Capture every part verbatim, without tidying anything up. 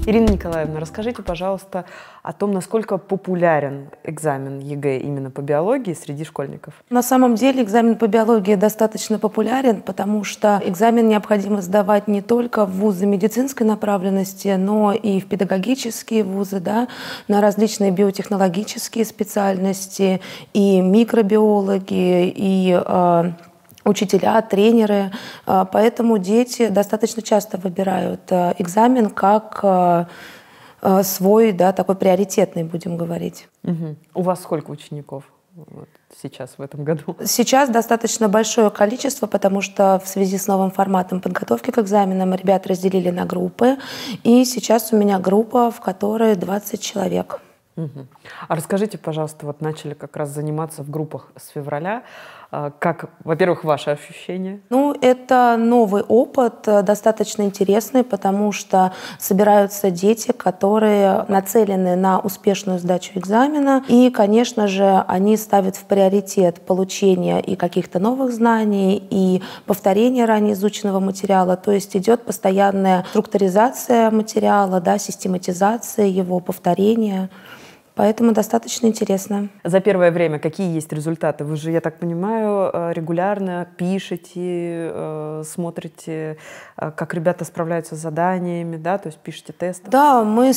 Ирина Николаевна, расскажите, пожалуйста, о том, насколько популярен экзамен ЕГЭ именно по биологии среди школьников. На самом деле экзамен по биологии достаточно популярен, потому что экзамен необходимо сдавать не только в вузы медицинской направленности, но и в педагогические вузы, да, на различные биотехнологические специальности, и микробиологи, и э, учителя, тренеры. Поэтому дети достаточно часто выбирают экзамен как свой, да, такой приоритетный, будем говорить. Угу. У вас сколько учеников вот сейчас, в этом году? Сейчас достаточно большое количество, потому что в связи с новым форматом подготовки к экзаменам ребят разделили на группы. И сейчас у меня группа, в которой двадцать человек. Угу. А расскажите, пожалуйста, вот начали как раз заниматься в группах с февраля. Как, во-первых, ваши ощущения? Ну, это новый опыт, достаточно интересный, потому что собираются дети, которые нацелены на успешную сдачу экзамена. И, конечно же, они ставят в приоритет получение и каких-то новых знаний, и повторение ранее изученного материала. То есть идет постоянная структуризация материала, да, систематизация его, повторение. Поэтому достаточно интересно. За первое время какие есть результаты? Вы же, я так понимаю, регулярно пишете, смотрите, как ребята справляются с заданиями, да, то есть пишете тесты? Да, мы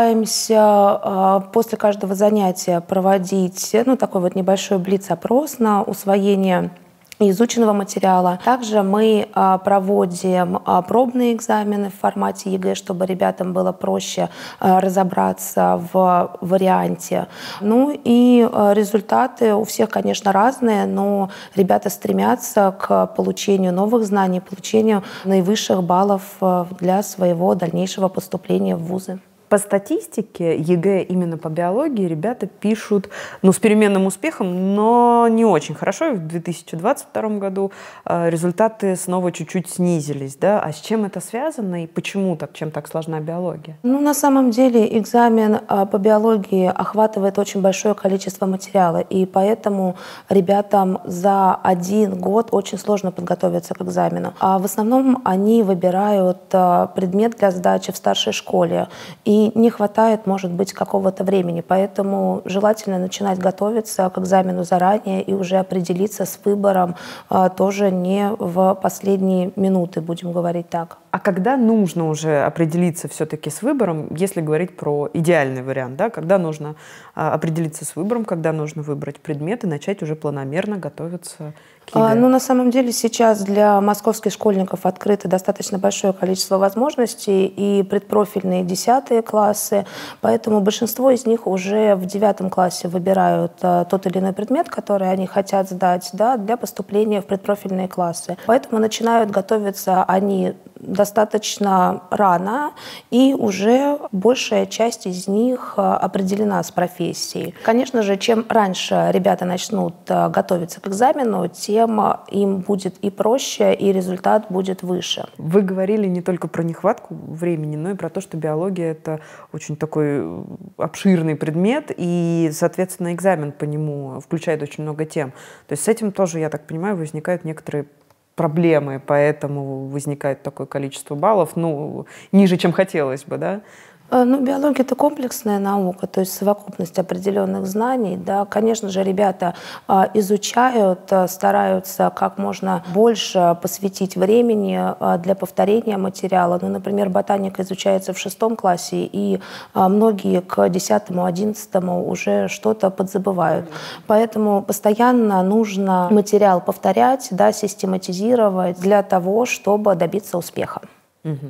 стараемся после каждого занятия проводить, ну, такой вот небольшой блиц-опрос на усвоение изученного материала. Также мы а, проводим а, пробные экзамены в формате ЕГЭ, чтобы ребятам было проще а, разобраться в варианте. Ну и а, результаты у всех, конечно, разные, но ребята стремятся к получению новых знаний, получению наивысших баллов а, для своего дальнейшего поступления в вузы. По статистике ЕГЭ именно по биологии ребята пишут, ну, с переменным успехом, но не очень хорошо. И в две тысячи двадцать втором году э, результаты снова чуть-чуть снизились, да? А с чем это связано и почему так, чем так сложна биология? Ну, на самом деле экзамен э, по биологии охватывает очень большое количество материала, и поэтому ребятам за один год очень сложно подготовиться к экзамену. А в основном они выбирают э, предмет для сдачи в старшей школе. И И не хватает, может быть, какого-то времени. Поэтому желательно начинать готовиться к экзамену заранее и уже определиться с выбором а, тоже не в последние минуты, будем говорить так. А когда нужно уже определиться все-таки с выбором, если говорить про идеальный вариант, да, когда нужно а, определиться с выбором, когда нужно выбрать предмет и начать уже планомерно готовиться к ЕГЭ? А, ну, на самом деле сейчас для московских школьников открыто достаточно большое количество возможностей и предпрофильные десятые классы, поэтому большинство из них уже в девятом классе выбирают а, тот или иной предмет, который они хотят сдать, да, для поступления в предпрофильные классы. Поэтому начинают готовиться они достаточно рано, и уже большая часть из них определена с профессией. Конечно же, чем раньше ребята начнут готовиться к экзамену, тем им будет и проще, и результат будет выше. Вы говорили не только про нехватку времени, но и про то, что биология — это очень такой обширный предмет, и, соответственно, экзамен по нему включает очень много тем. То есть с этим тоже, я так понимаю, возникают некоторые проблемы, поэтому возникает такое количество баллов, ну, ниже, чем хотелось бы, да? Ну, биология — это комплексная наука, то есть совокупность определенных знаний. Да. Конечно же, ребята а, изучают, а, стараются как можно больше посвятить времени а, для повторения материала. Ну, например, ботаника изучается в шестом классе, и а, многие к десятому, одиннадцатому уже что-то подзабывают. Поэтому постоянно нужно материал повторять, да, систематизировать для того, чтобы добиться успеха. Угу.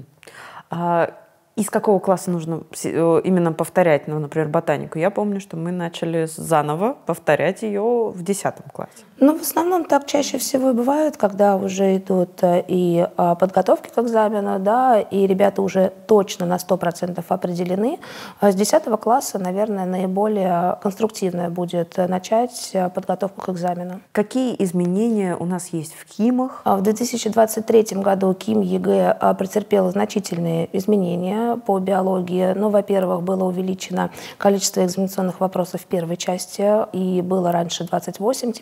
А из какого класса нужно именно повторять, ну, например, ботанику? Я помню, что мы начали заново повторять ее в десятом классе. Ну, в основном так чаще всего и бывает, когда уже идут и подготовки к экзамену, да, и ребята уже точно на сто процентов определены. С десятого класса, наверное, наиболее конструктивное будет начать подготовку к экзамену. Какие изменения у нас есть в КИМах? В две тысячи двадцать третьем году КИМ ЕГЭ претерпел значительные изменения по биологии. Ну, во-первых, было увеличено количество экзаменационных вопросов в первой части, и было раньше двадцать восемь, теперь их стало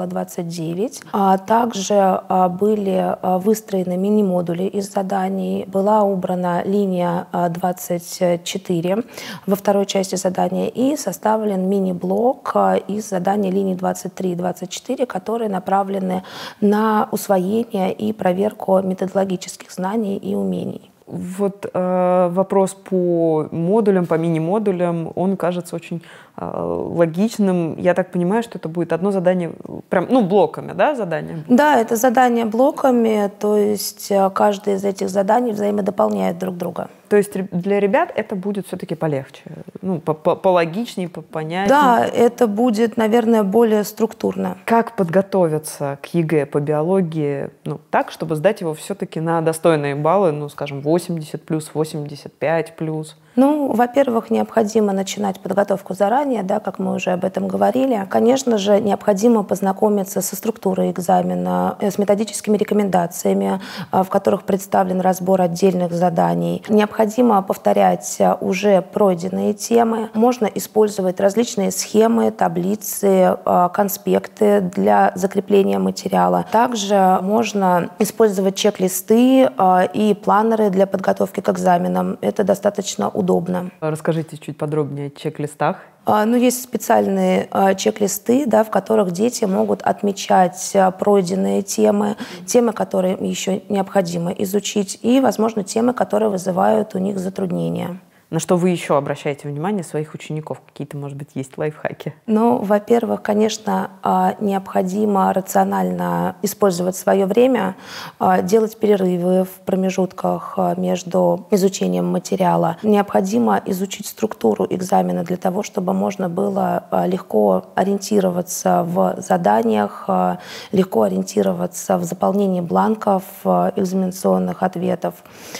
стало двадцать девять. А также а, были а, выстроены мини-модули из заданий. Была убрана линия а, двадцать четыре во второй части задания и составлен мини-блок а, из заданий линий двадцать три и двадцать четыре, которые направлены на усвоение и проверку методологических знаний и умений. Вот э, вопрос по модулям, по мини-модулям, он кажется очень э, логичным. Я так понимаю, что это будет одно задание, прям, ну, блоками, да, задание? Да, это задание блоками, то есть каждое из этих заданий взаимодополняет друг друга. То есть для ребят это будет все-таки полегче, ну, пологичнее, понятнее? Да, это будет, наверное, более структурно. Как подготовиться к ЕГЭ по биологии, ну, так, чтобы сдать его все-таки на достойные баллы, ну, скажем, восемьдесят плюс, восемьдесят пять плюс? Ну, во-первых, необходимо начинать подготовку заранее, да, как мы уже об этом говорили. Конечно же, необходимо познакомиться со структурой экзамена, с методическими рекомендациями, в которых представлен разбор отдельных заданий. Необходимо повторять уже пройденные темы. Можно использовать различные схемы, таблицы, конспекты для закрепления материала. Также можно использовать чек-листы и планеры для подготовки к экзаменам. Это достаточно удобно. удобно. Расскажите чуть подробнее о чек-листах. Ну, есть специальные чек-листы, да, в которых дети могут отмечать пройденные темы, темы, которые еще необходимо изучить, и, возможно, темы, которые вызывают у них затруднения. На что вы еще обращаете внимание своих учеников? Какие-то, может быть, есть лайфхаки? Ну, во-первых, конечно, необходимо рационально использовать свое время, делать перерывы в промежутках между изучением материала. Необходимо изучить структуру экзамена для того, чтобы можно было легко ориентироваться в заданиях, легко ориентироваться в заполнении бланков экзаменационных ответов.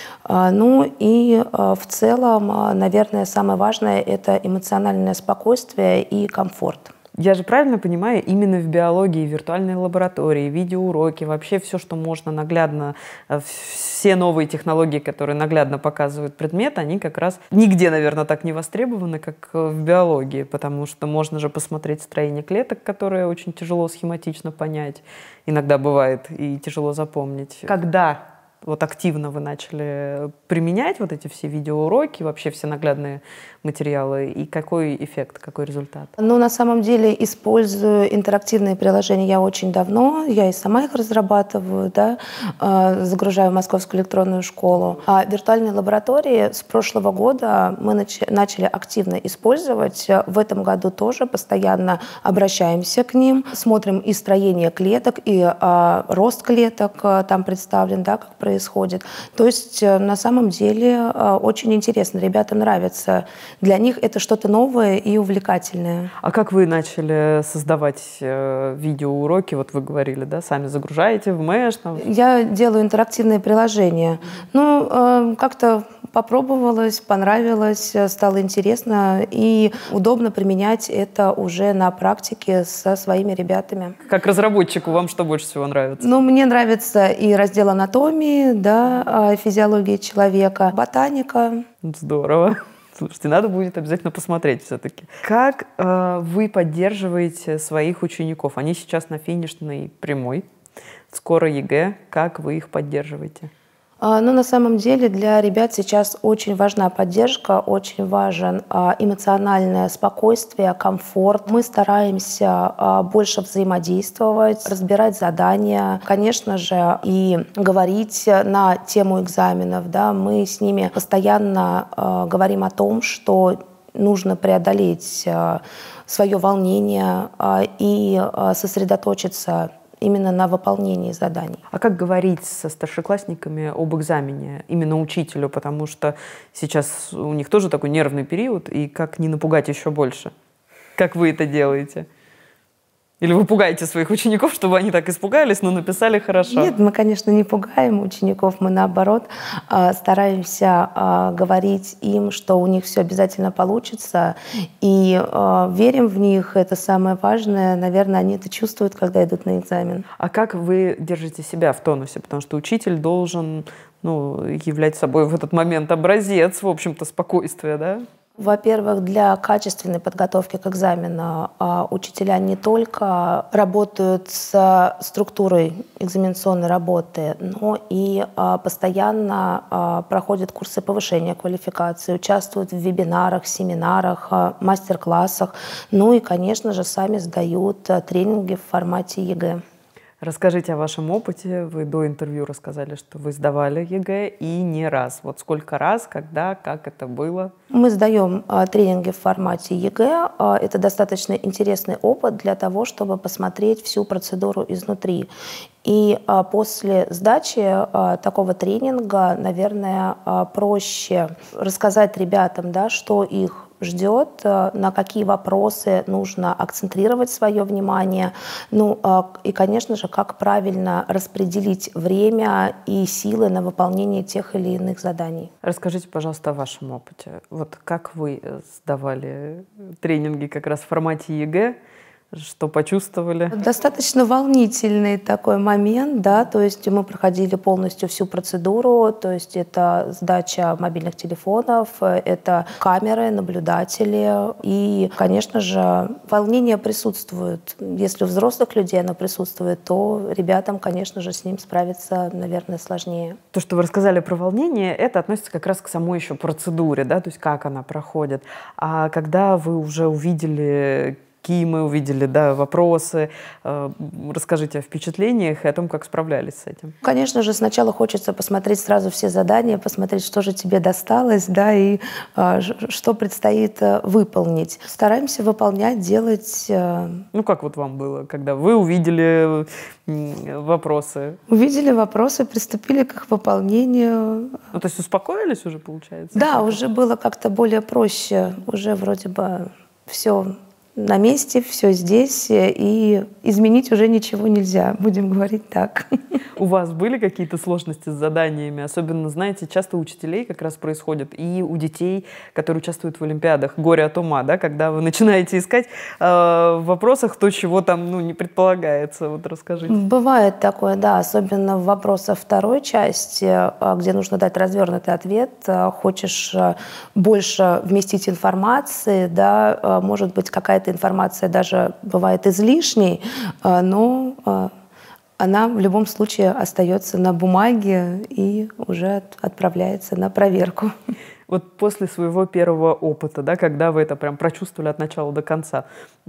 Ну и в целом, наверное, самое важное — это эмоциональное спокойствие и комфорт. Я же правильно понимаю, именно в биологии, виртуальной лаборатории, видеоуроки, вообще все, что можно наглядно, все новые технологии, которые наглядно показывают предмет, они как раз нигде, наверное, так не востребованы, как в биологии, потому что можно же посмотреть строение клеток, которые очень тяжело схематично понять, иногда бывает и тяжело запомнить. Когда вот активно вы начали применять вот эти все видеоуроки, вообще все наглядные материалы, и какой эффект, какой результат? Ну, на самом деле, использую интерактивные приложения я очень давно, я и сама их разрабатываю, да, загружаю в Московскую электронную школу. А виртуальные лаборатории с прошлого года мы начали активно использовать. В этом году тоже постоянно обращаемся к ним, смотрим и строение клеток, и а, рост клеток там представлен, да, как происходит. происходит. То есть на самом деле очень интересно, ребятам нравится. Для них это что-то новое и увлекательное. А как вы начали создавать видеоуроки? Вот вы говорили, да, сами загружаете в Мэш? Там... Я делаю интерактивные приложения. Ну, как-то попробовалось, понравилось, стало интересно и удобно применять это уже на практике со своими ребятами. Как разработчику вам что больше всего нравится? Ну, мне нравится и раздел анатомии, да, физиологии человека, ботаника. Здорово. Слушайте, надо будет обязательно посмотреть все-таки. Как э, вы поддерживаете своих учеников? Они сейчас на финишной прямой, скоро ЕГЭ. Как вы их поддерживаете? Ну, на самом деле для ребят сейчас очень важна поддержка, очень важен эмоциональное спокойствие, комфорт. Мы стараемся больше взаимодействовать, разбирать задания, конечно же, и говорить на тему экзаменов. Да. Мы с ними постоянно говорим о том, что нужно преодолеть свое волнение и сосредоточиться именно на выполнении заданий. А как говорить со старшеклассниками об экзамене, именно учителю, потому что сейчас у них тоже такой нервный период, и как не напугать еще больше? Как вы это делаете? Или вы пугаете своих учеников, чтобы они так испугались, но написали хорошо? Нет, мы, конечно, не пугаем учеников, мы наоборот стараемся говорить им, что у них все обязательно получится, и верим в них, это самое важное. Наверное, они это чувствуют, когда идут на экзамен. А как вы держите себя в тонусе? Потому что учитель должен, ну, являть собой в этот момент образец, в общем-то, спокойствия, да? Во-первых, для качественной подготовки к экзамену а, учителя не только работают с структурой экзаменационной работы, но и а, постоянно а, проходят курсы повышения квалификации, участвуют в вебинарах, семинарах, а, мастер-классах, ну и, конечно же, сами сдают а, тренинги в формате ЕГЭ. Расскажите о вашем опыте. Вы до интервью рассказали, что вы сдавали ЕГЭ и не раз. Вот сколько раз, когда, как это было? Мы сдаем а, тренинги в формате ЕГЭ. А, это достаточно интересный опыт для того, чтобы посмотреть всю процедуру изнутри. И а, после сдачи а, такого тренинга, наверное, а, проще рассказать ребятам, да, что их ждет, на какие вопросы нужно акцентрировать свое внимание, ну и, конечно же, как правильно распределить время и силы на выполнение тех или иных заданий. Расскажите, пожалуйста, о вашем опыте. Вот как вы сдавали тренинги как раз в формате ЕГЭ? Что почувствовали? Достаточно волнительный такой момент, да, то есть мы проходили полностью всю процедуру, то есть это сдача мобильных телефонов, это камеры, наблюдатели, и, конечно же, волнение присутствует. Если у взрослых людей оно присутствует, то ребятам, конечно же, с ним справиться, наверное, сложнее. То, что вы рассказали про волнение, это относится как раз к самой еще процедуре, да, то есть как она проходит. А когда вы уже увидели какие мы увидели, да, вопросы. Расскажите о впечатлениях и о том, как справлялись с этим. Конечно же, сначала хочется посмотреть сразу все задания, посмотреть, что же тебе досталось, да, и а, что предстоит выполнить. Стараемся выполнять, делать. Ну, как вот вам было, когда вы увидели вопросы? Увидели вопросы, приступили к их выполнению. Ну, то есть успокоились уже, получается? Да, уже было как-то более проще. Уже вроде бы все на месте, все здесь, и изменить уже ничего нельзя, будем говорить так. У вас были какие-то сложности с заданиями? Особенно, знаете, часто у учителей как раз происходит, и у детей, которые участвуют в олимпиадах, горе от ума, да, когда вы начинаете искать э, в вопросах то, чего там, ну, не предполагается. Вот расскажите. Бывает такое, да, особенно в вопросах второй части, где нужно дать развернутый ответ, хочешь больше вместить информации, да, может быть, какая-то информация даже бывает излишней, но она в любом случае остается на бумаге и уже отправляется на проверку. Вот после своего первого опыта, да, когда вы это прям прочувствовали от начала до конца,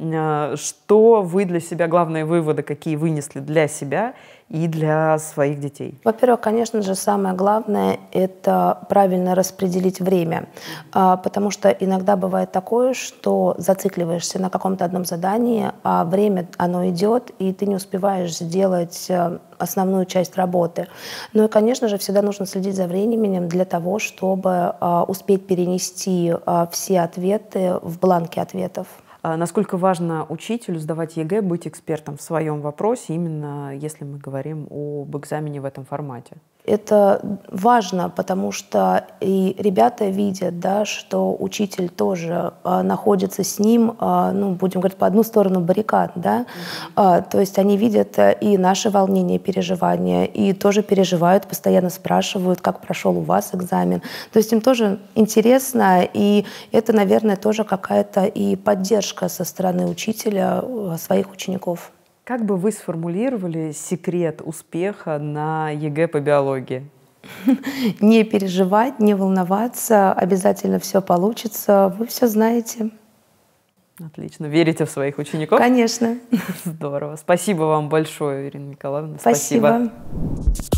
что вы для себя, главные выводы, какие вынесли для себя и для своих детей? Во-первых, конечно же, самое главное — это правильно распределить время, потому что иногда бывает такое, что зацикливаешься на каком-то одном задании, а время, оно идет, и ты не успеваешь сделать основную часть работы. Ну и, конечно же, всегда нужно следить за временем для того, чтобы успеть перенести все ответы в бланки ответов. Насколько важно учителю сдавать ЕГЭ, быть экспертом в своем вопросе, именно если мы говорим об экзамене в этом формате? Это важно, потому что и ребята видят, да, что учитель тоже а, находится с ним, а, ну, будем говорить, по одну сторону баррикад. Да? Mm-hmm. а, то есть они видят и наши волнения, переживания, и тоже переживают, постоянно спрашивают, как прошел у вас экзамен. То есть им тоже интересно, и это, наверное, тоже какая-то и поддержка со стороны учителя своих учеников. Как бы вы сформулировали секрет успеха на ЕГЭ по биологии? Не переживать, не волноваться, обязательно все получится, вы все знаете. Отлично. Верите в своих учеников? Конечно. Здорово. Спасибо вам большое, Ирина Николаевна. Спасибо. Спасибо.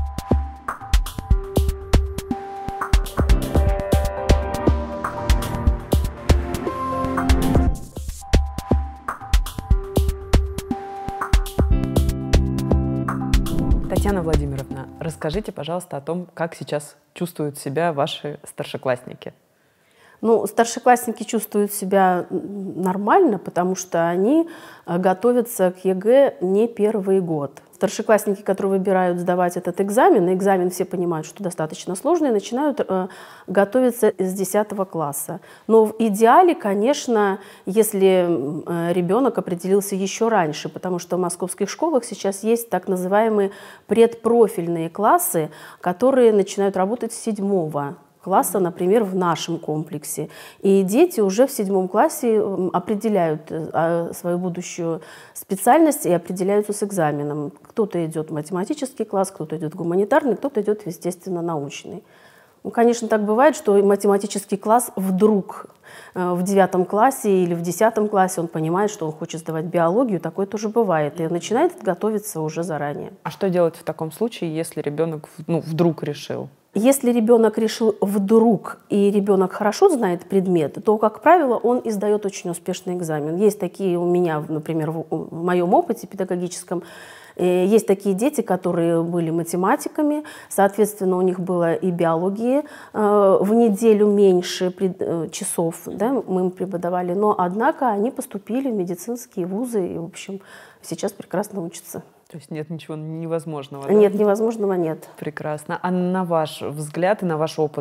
Татьяна Владимировна, расскажите, пожалуйста, о том, как сейчас чувствуют себя ваши старшеклассники. Ну, старшеклассники чувствуют себя нормально, потому что они готовятся к ЕГЭ не первый год. Старшеклассники, которые выбирают сдавать этот экзамен, экзамен все понимают, что достаточно сложный, начинают э, готовиться с десятого класса. Но в идеале, конечно, если э, ребенок определился еще раньше, потому что в московских школах сейчас есть так называемые предпрофильные классы, которые начинают работать с седьмого класса, например, в нашем комплексе. И дети уже в седьмом классе определяют свою будущую специальность и определяются с экзаменом. Кто-то идет в математический класс, кто-то идет в гуманитарный, кто-то идет в естественно-научный. Ну, конечно, так бывает, что математический класс вдруг в девятом классе или в десятом классе он понимает, что он хочет сдавать биологию, такое тоже бывает, и начинает готовиться уже заранее. А что делать в таком случае, если ребенок ну, вдруг решил? Если ребенок решил вдруг, и ребенок хорошо знает предмет, то, как правило, он и сдает очень успешный экзамен. Есть такие у меня, например, в моем опыте педагогическом, есть такие дети, которые были математиками, соответственно, у них было и биологии в неделю меньше часов, да, мы им преподавали, но, однако, они поступили в медицинские вузы и, в общем, сейчас прекрасно учатся. То есть нет ничего невозможного? Да? Нет, невозможного нет. Прекрасно. А на ваш взгляд и на ваш опыт,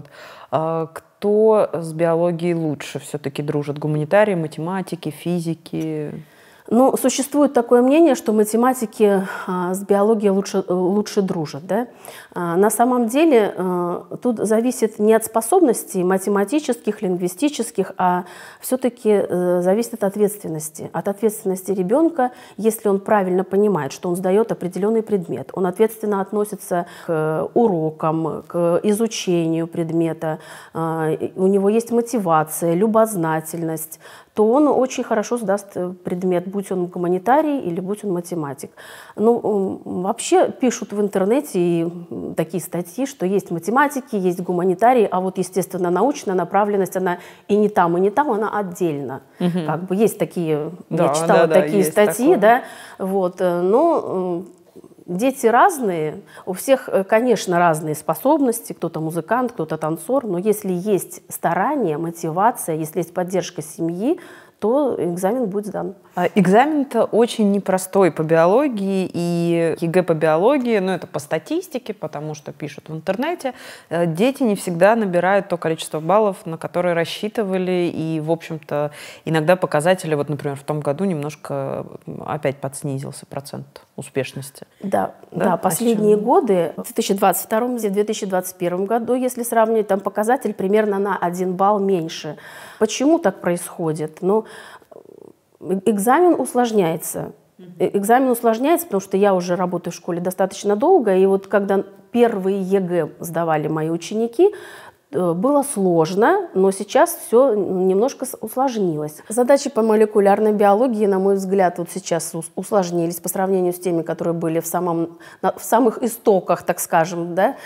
кто с биологией лучше все-таки дружит? Гуманитарии, математики, физики? Ну, существует такое мнение, что математики а, с биологией лучше, лучше дружат. Да? А, на самом деле а, тут зависит не от способностей математических, лингвистических, а все-таки а, зависит от ответственности. От ответственности ребенка, если он правильно понимает, что он сдает определенный предмет, он ответственно относится к урокам, к изучению предмета, а, у него есть мотивация, любознательность, то он очень хорошо сдаст предмет, будь он гуманитарий или будь он математик. Ну, вообще пишут в интернете и такие статьи, что есть математики, есть гуманитарии, а вот, естественно, научная направленность, она и не там, и не там, она отдельно. Угу. Как бы есть такие, да, я читала да, такие да, статьи, да, вот, но... Дети разные, у всех, конечно, разные способности, кто-то музыкант, кто-то танцор, но если есть старание, мотивация, если есть поддержка семьи, то экзамен будет сдан. Экзамен-то очень непростой по биологии, и ЕГЭ по биологии, ну это по статистике, потому что пишут в интернете, дети не всегда набирают то количество баллов, на которые рассчитывали, и, в общем-то, иногда показатели, вот, например, в том году немножко опять подснизился процент успешности. Да, да, да последние годы, в две тысячи двадцать втором и в две тысячи двадцать первом году, если сравнивать, там показатель примерно на один балл меньше. Почему так происходит? Ну, экзамен усложняется. Экзамен усложняется, потому что я уже работаю в школе достаточно долго, и вот когда первые ЕГЭ сдавали мои ученики, было сложно, но сейчас все немножко усложнилось. Задачи по молекулярной биологии, на мой взгляд, вот сейчас усложнились по сравнению с теми, которые были в, самом, в самых истоках, так скажем, да,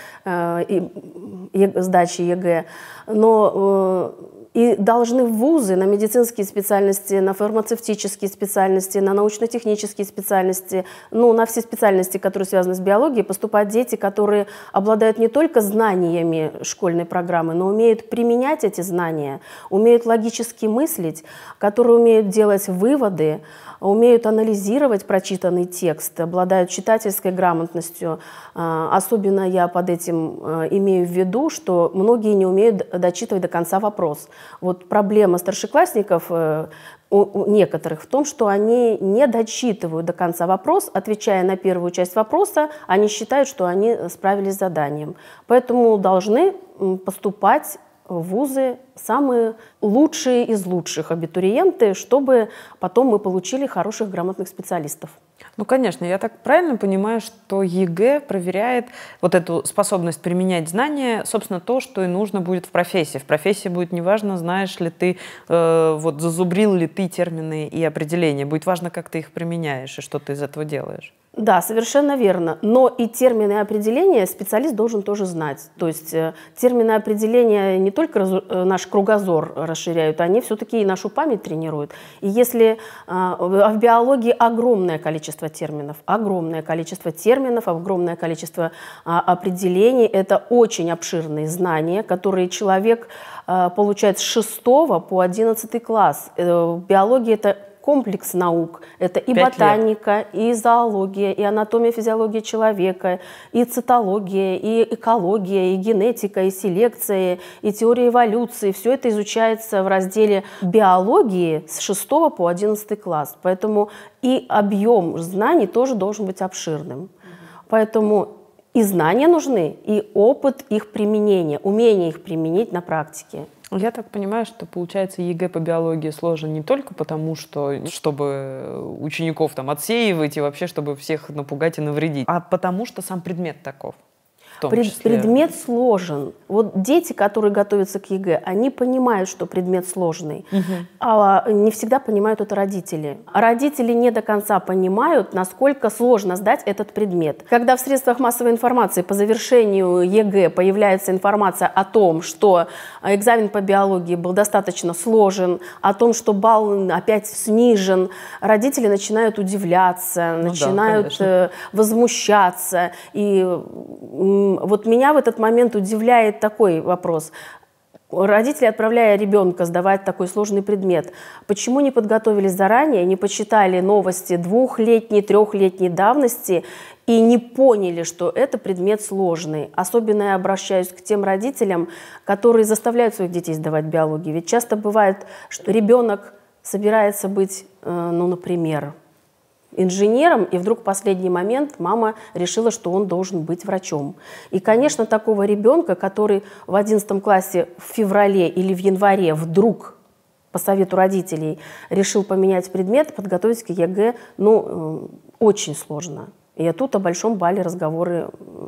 сдачи ЕГЭ. Но и должны вузы на медицинские специальности, на фармацевтические специальности, на научно-технические специальности, ну, на все специальности, которые связаны с биологией, поступать дети, которые обладают не только знаниями школьной программы, но умеют применять эти знания, умеют логически мыслить, которые умеют делать выводы, умеют анализировать прочитанный текст, обладают читательской грамотностью. Особенно я под этим имею в виду, что многие не умеют дочитывать до конца вопрос. Вот проблема старшеклассников у некоторых в том, что они не дочитывают до конца вопрос, отвечая на первую часть вопроса, они считают, что они справились с заданием. Поэтому должны поступать в вузы самые лучшие из лучших абитуриенты, чтобы потом мы получили хороших, грамотных специалистов. Ну, конечно, я так правильно понимаю, что ЕГЭ проверяет вот эту способность применять знания, собственно, то, что и нужно будет в профессии. В профессии будет неважно, знаешь ли ты, э, вот зазубрил ли ты термины и определения. Будет важно, как ты их применяешь и что ты из этого делаешь. Да, совершенно верно. Но и термины и определения специалист должен тоже знать. То есть э, термины и определения не только раз, э, наш кругозор расширяют, они все-таки и нашу память тренируют. И если э, в биологии огромное количество терминов, огромное количество терминов, огромное количество э, определений, это очень обширные знания, которые человек э, получает с шестого по одиннадцатый класс. Э, биология — это комплекс наук. Это и ботаника, и зоология, и анатомия, физиология человека, и цитология, и экология, и генетика, и селекция, и теория эволюции. Все это изучается в разделе биологии с шестого по одиннадцатый класс. Поэтому и объем знаний тоже должен быть обширным. Поэтому и знания нужны, и опыт их применения, умение их применить на практике. Я так понимаю, что, получается, ЕГЭ по биологии сложен не только потому, что чтобы учеников там отсеивать и вообще, чтобы всех напугать и навредить, а потому что сам предмет таков. Пред, предмет сложен. Вот дети, которые готовятся к ЕГЭ, они понимают, что предмет сложный, угу. а не всегда понимают это родители. А родители не до конца понимают, насколько сложно сдать этот предмет. Когда в средствах массовой информации по завершению ЕГЭ появляется информация о том, что экзамен по биологии был достаточно сложен, о том, что балл опять снижен, родители начинают удивляться, ну начинают да, возмущаться. И вот меня в этот момент удивляет такой вопрос. Родители, отправляя ребенка сдавать такой сложный предмет, почему не подготовились заранее, не почитали новости двухлетней, трехлетней давности и не поняли, что это предмет сложный? Особенно я обращаюсь к тем родителям, которые заставляют своих детей сдавать биологию. Ведь часто бывает, что ребенок собирается быть, ну, например, инженером, и вдруг в последний момент мама решила, что он должен быть врачом. И, конечно, такого ребенка, который в одиннадцатом классе в феврале или в январе вдруг по совету родителей решил поменять предмет, подготовить к ЕГЭ, ну, очень сложно. И тут о большом балле разговоры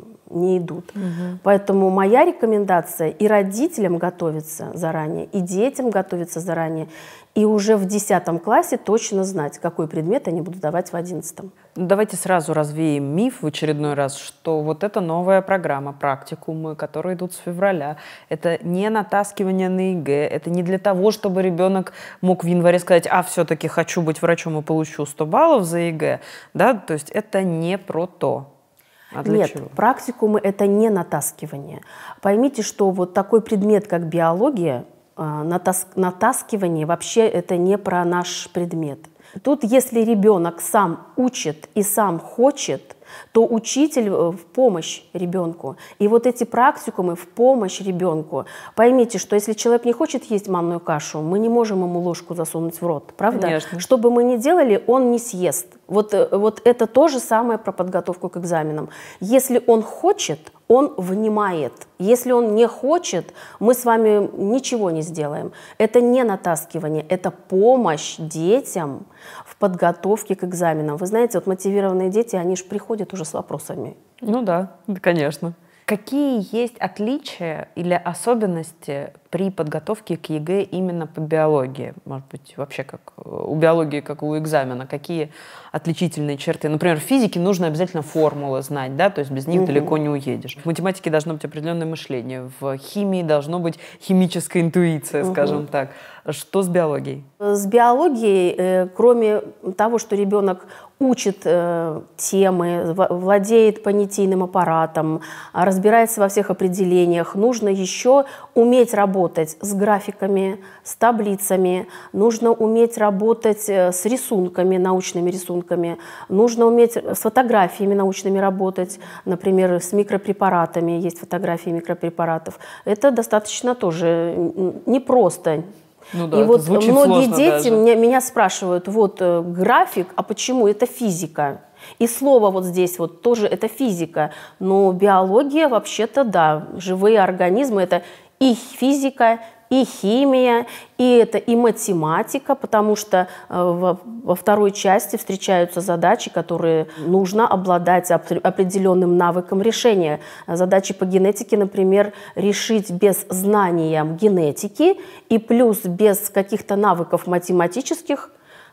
не идут. Угу. Поэтому моя рекомендация и родителям готовиться заранее, и детям готовиться заранее, и уже в десятом классе точно знать, какой предмет они будут давать в одиннадцатом. Давайте сразу развеем миф в очередной раз, что вот эта новая программа, практикумы, которые идут с февраля, это не натаскивание на ЕГЭ, это не для того, чтобы ребенок мог в январе сказать, а все-таки хочу быть врачом и получу сто баллов за ЕГЭ, да, то есть это не про то. А для Нет, чего? практикумы — это не натаскивание. Поймите, что вот такой предмет, как биология, натас натаскивание вообще это не про наш предмет. Тут, если ребенок сам учит и сам хочет, то учитель в помощь ребенку. И вот эти практикумы в помощь ребенку. Поймите, что если человек не хочет есть манную кашу, мы не можем ему ложку засунуть в рот, правда? Конечно. Что бы мы ни делали, он не съест. Вот, вот это то же самое про подготовку к экзаменам. Если он хочет, он внимает. Если он не хочет, мы с вами ничего не сделаем. Это не натаскивание, это помощь детям в подготовке к экзаменам. Вы знаете, вот мотивированные дети, они же приходят уже с вопросами. Ну да, конечно. Какие есть отличия или особенности при подготовке к ЕГЭ именно по биологии? Может быть, вообще как у биологии, как у экзамена, какие отличительные черты? Например, в физике нужно обязательно формулы знать, да, то есть без них угу. далеко не уедешь. В математике должно быть определенное мышление, в химии должно быть химическая интуиция, угу. скажем так. Что с биологией? С биологией, кроме того, что ребенок учит э, темы, владеет понятийным аппаратом, разбирается во всех определениях, нужно еще уметь работать с графиками, с таблицами, нужно уметь работать с рисунками, научными рисунками, нужно уметь с фотографиями научными работать, например, с микропрепаратами, есть фотографии микропрепаратов. Это достаточно тоже непросто. Ну да, и вот многие дети даже. меня, меня спрашивают, вот э, график, а почему это физика? И слово вот здесь вот тоже это физика. Но биология вообще-то да, живые организмы это и физика, и химия, и это и математика, потому что э, во, во второй части встречаются задачи, которые нужно обладать определенным навыком решения. Задачи по генетике, например, решить без знания генетики и плюс без каких-то навыков математических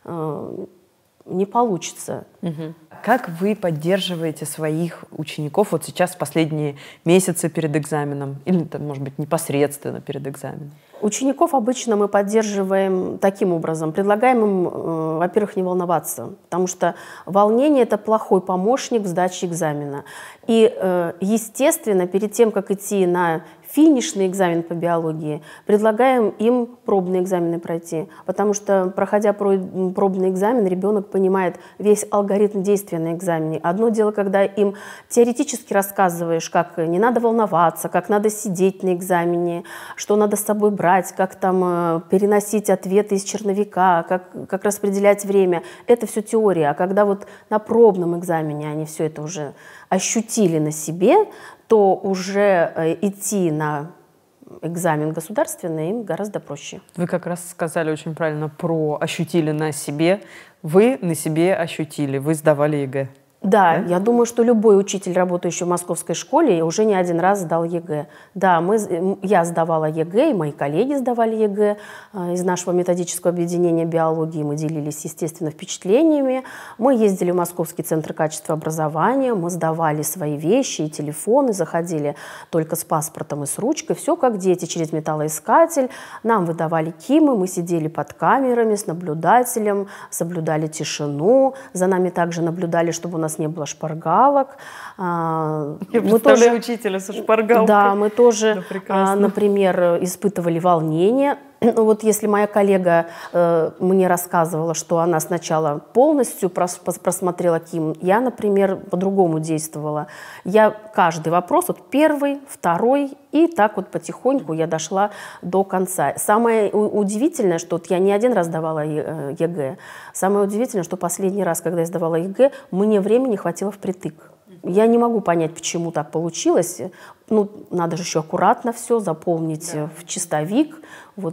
э, не получится. Угу. Как вы поддерживаете своих учеников вот сейчас в последние месяцы перед экзаменом? Или, там, может быть, непосредственно перед экзаменом? Учеников обычно мы поддерживаем таким образом. Предлагаем им, э, во-первых, не волноваться, потому что волнение – это плохой помощник в сдаче экзамена. И, э, естественно, перед тем, как идти на финишный экзамен по биологии, предлагаем им пробные экзамены пройти, потому что, проходя пробный экзамен, ребенок понимает весь алгоритм алгоритм действия на экзамене. Одно дело, когда им теоретически рассказываешь, как не надо волноваться, как надо сидеть на экзамене, что надо с собой брать, как там переносить ответы из черновика, как, как распределять время. Это все теория. А когда вот на пробном экзамене они все это уже ощутили на себе, то уже идти на экзамен государственный им гораздо проще. Вы как раз сказали очень правильно про «ощутили на себе». Вы на себе ощутили, вы сдавали ЕГЭ. Да, Да? я думаю, что любой учитель, работающий в московской школе, уже не один раз сдал ЕГЭ. Да, мы, я сдавала ЕГЭ, и мои коллеги сдавали ЕГЭ. Из нашего методического объединения биологии мы делились, естественно, впечатлениями. Мы ездили в Московский центр качества образования, мы сдавали свои вещи и телефоны, заходили только с паспортом и с ручкой. Все как дети, через металлоискатель. Нам выдавали КИМы, мы сидели под камерами с наблюдателем, соблюдали тишину. За нами также наблюдали, чтобы у нас не было шпаргалок. Я мы представляю тоже, учителя со шпаргалкой. Да, мы тоже, да, например, испытывали волнение. Вот если моя коллега э, мне рассказывала, что она сначала полностью прос просмотрела КИМ, я, например, по-другому действовала. Я каждый вопрос, вот первый, второй, и так вот потихоньку я дошла до конца. Самое удивительное, что вот я не один раз сдавала ЕГЭ, самое удивительное, что последний раз, когда я сдавала ЕГЭ, мне времени хватило впритык. Я не могу понять, почему так получилось. Ну, надо же еще аккуратно все заполнить, да, в чистовик. Вот.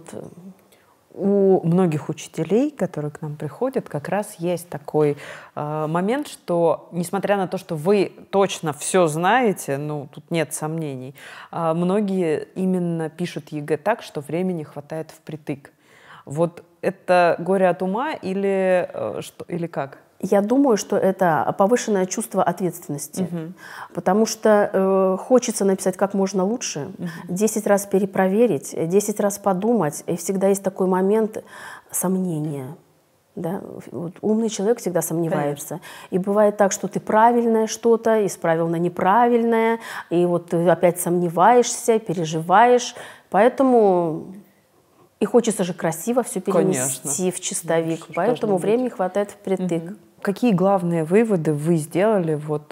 У многих учителей, которые к нам приходят, как раз есть такой э, момент, что, несмотря на то, что вы точно все знаете, ну, тут нет сомнений, э, многие именно пишут ЕГЭ так, что времени хватает впритык. Вот это горе от ума или, э, что, или как? Я думаю, что это повышенное чувство ответственности, угу. потому что э, хочется написать как можно лучше, десять угу. раз перепроверить, десять раз подумать, и всегда есть такой момент сомнения. Да? Вот умный человек всегда сомневается. Конечно. И бывает так, что ты правильное что-то исправил на неправильное, и вот ты опять сомневаешься, переживаешь, поэтому... И хочется же красиво все перенести, конечно, в чистовик, ну, поэтому времени хватает впритык. Угу. Какие главные выводы вы сделали, вот,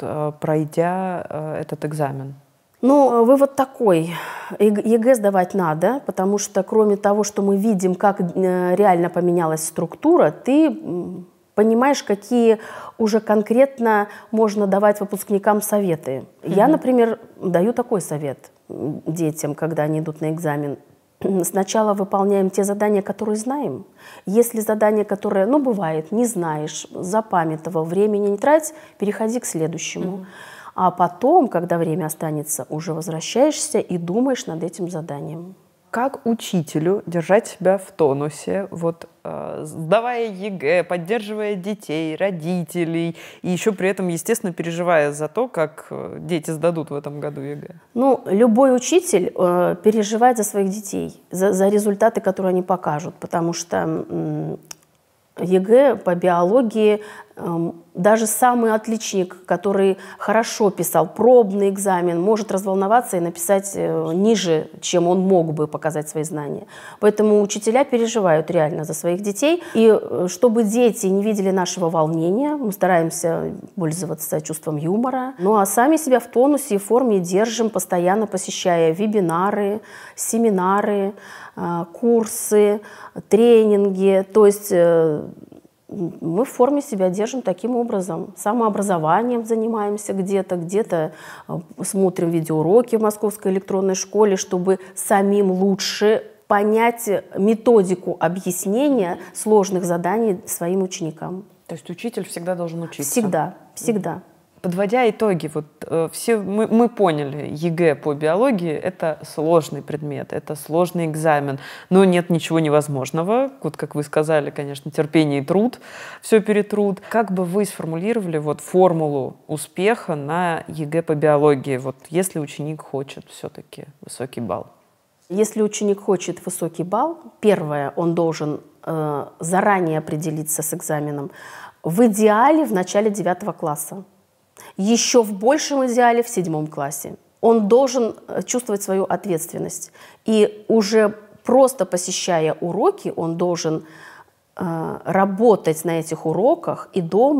пройдя этот экзамен? Ну, вывод такой. ЕГЭ сдавать надо, потому что кроме того, что мы видим, как реально поменялась структура, ты понимаешь, какие уже конкретно можно давать выпускникам советы. Угу. Я, например, даю такой совет детям, когда они идут на экзамен. Сначала выполняем те задания, которые знаем. Если задание, которое, ну, бывает, не знаешь, запамятовал, времени не трать, переходи к следующему. Mm-hmm. А потом, когда время останется, уже возвращаешься и думаешь над этим заданием. Как учителю держать себя в тонусе, вот, э, сдавая ЕГЭ, поддерживая детей, родителей, и еще при этом, естественно, переживая за то, как дети сдадут в этом году ЕГЭ? Ну, любой учитель э, переживает за своих детей, за, за результаты, которые они покажут, потому что э, ЕГЭ по биологии, э, даже самый отличник, который хорошо писал пробный экзамен, может разволноваться и написать э, ниже, чем он мог бы показать свои знания. Поэтому учителя переживают реально за своих детей. И э, чтобы дети не видели нашего волнения, мы стараемся пользоваться чувством юмора. Ну а сами себя в тонусе и форме держим, постоянно посещая вебинары, семинары, э, курсы, тренинги. То есть... Э, мы в форме себя держим таким образом. Самообразованием занимаемся где-то, где-то смотрим видеоуроки в Московской электронной школе, чтобы самим лучше понять методику объяснения сложных заданий своим ученикам. То есть учитель всегда должен учиться? Всегда, всегда. Подводя итоги, вот, э, все, мы, мы поняли, ЕГЭ по биологии – это сложный предмет, это сложный экзамен, но нет ничего невозможного. Вот как вы сказали, конечно, терпение и труд все перетрут. Как бы вы сформулировали вот, формулу успеха на ЕГЭ по биологии, вот, если ученик хочет все-таки высокий балл? Если ученик хочет высокий балл, первое, он должен э, заранее определиться с экзаменом, в идеале в начале девятого класса. Еще в большем идеале в седьмом классе. Он должен чувствовать свою ответственность. И уже просто посещая уроки, он должен э, работать на этих уроках и дома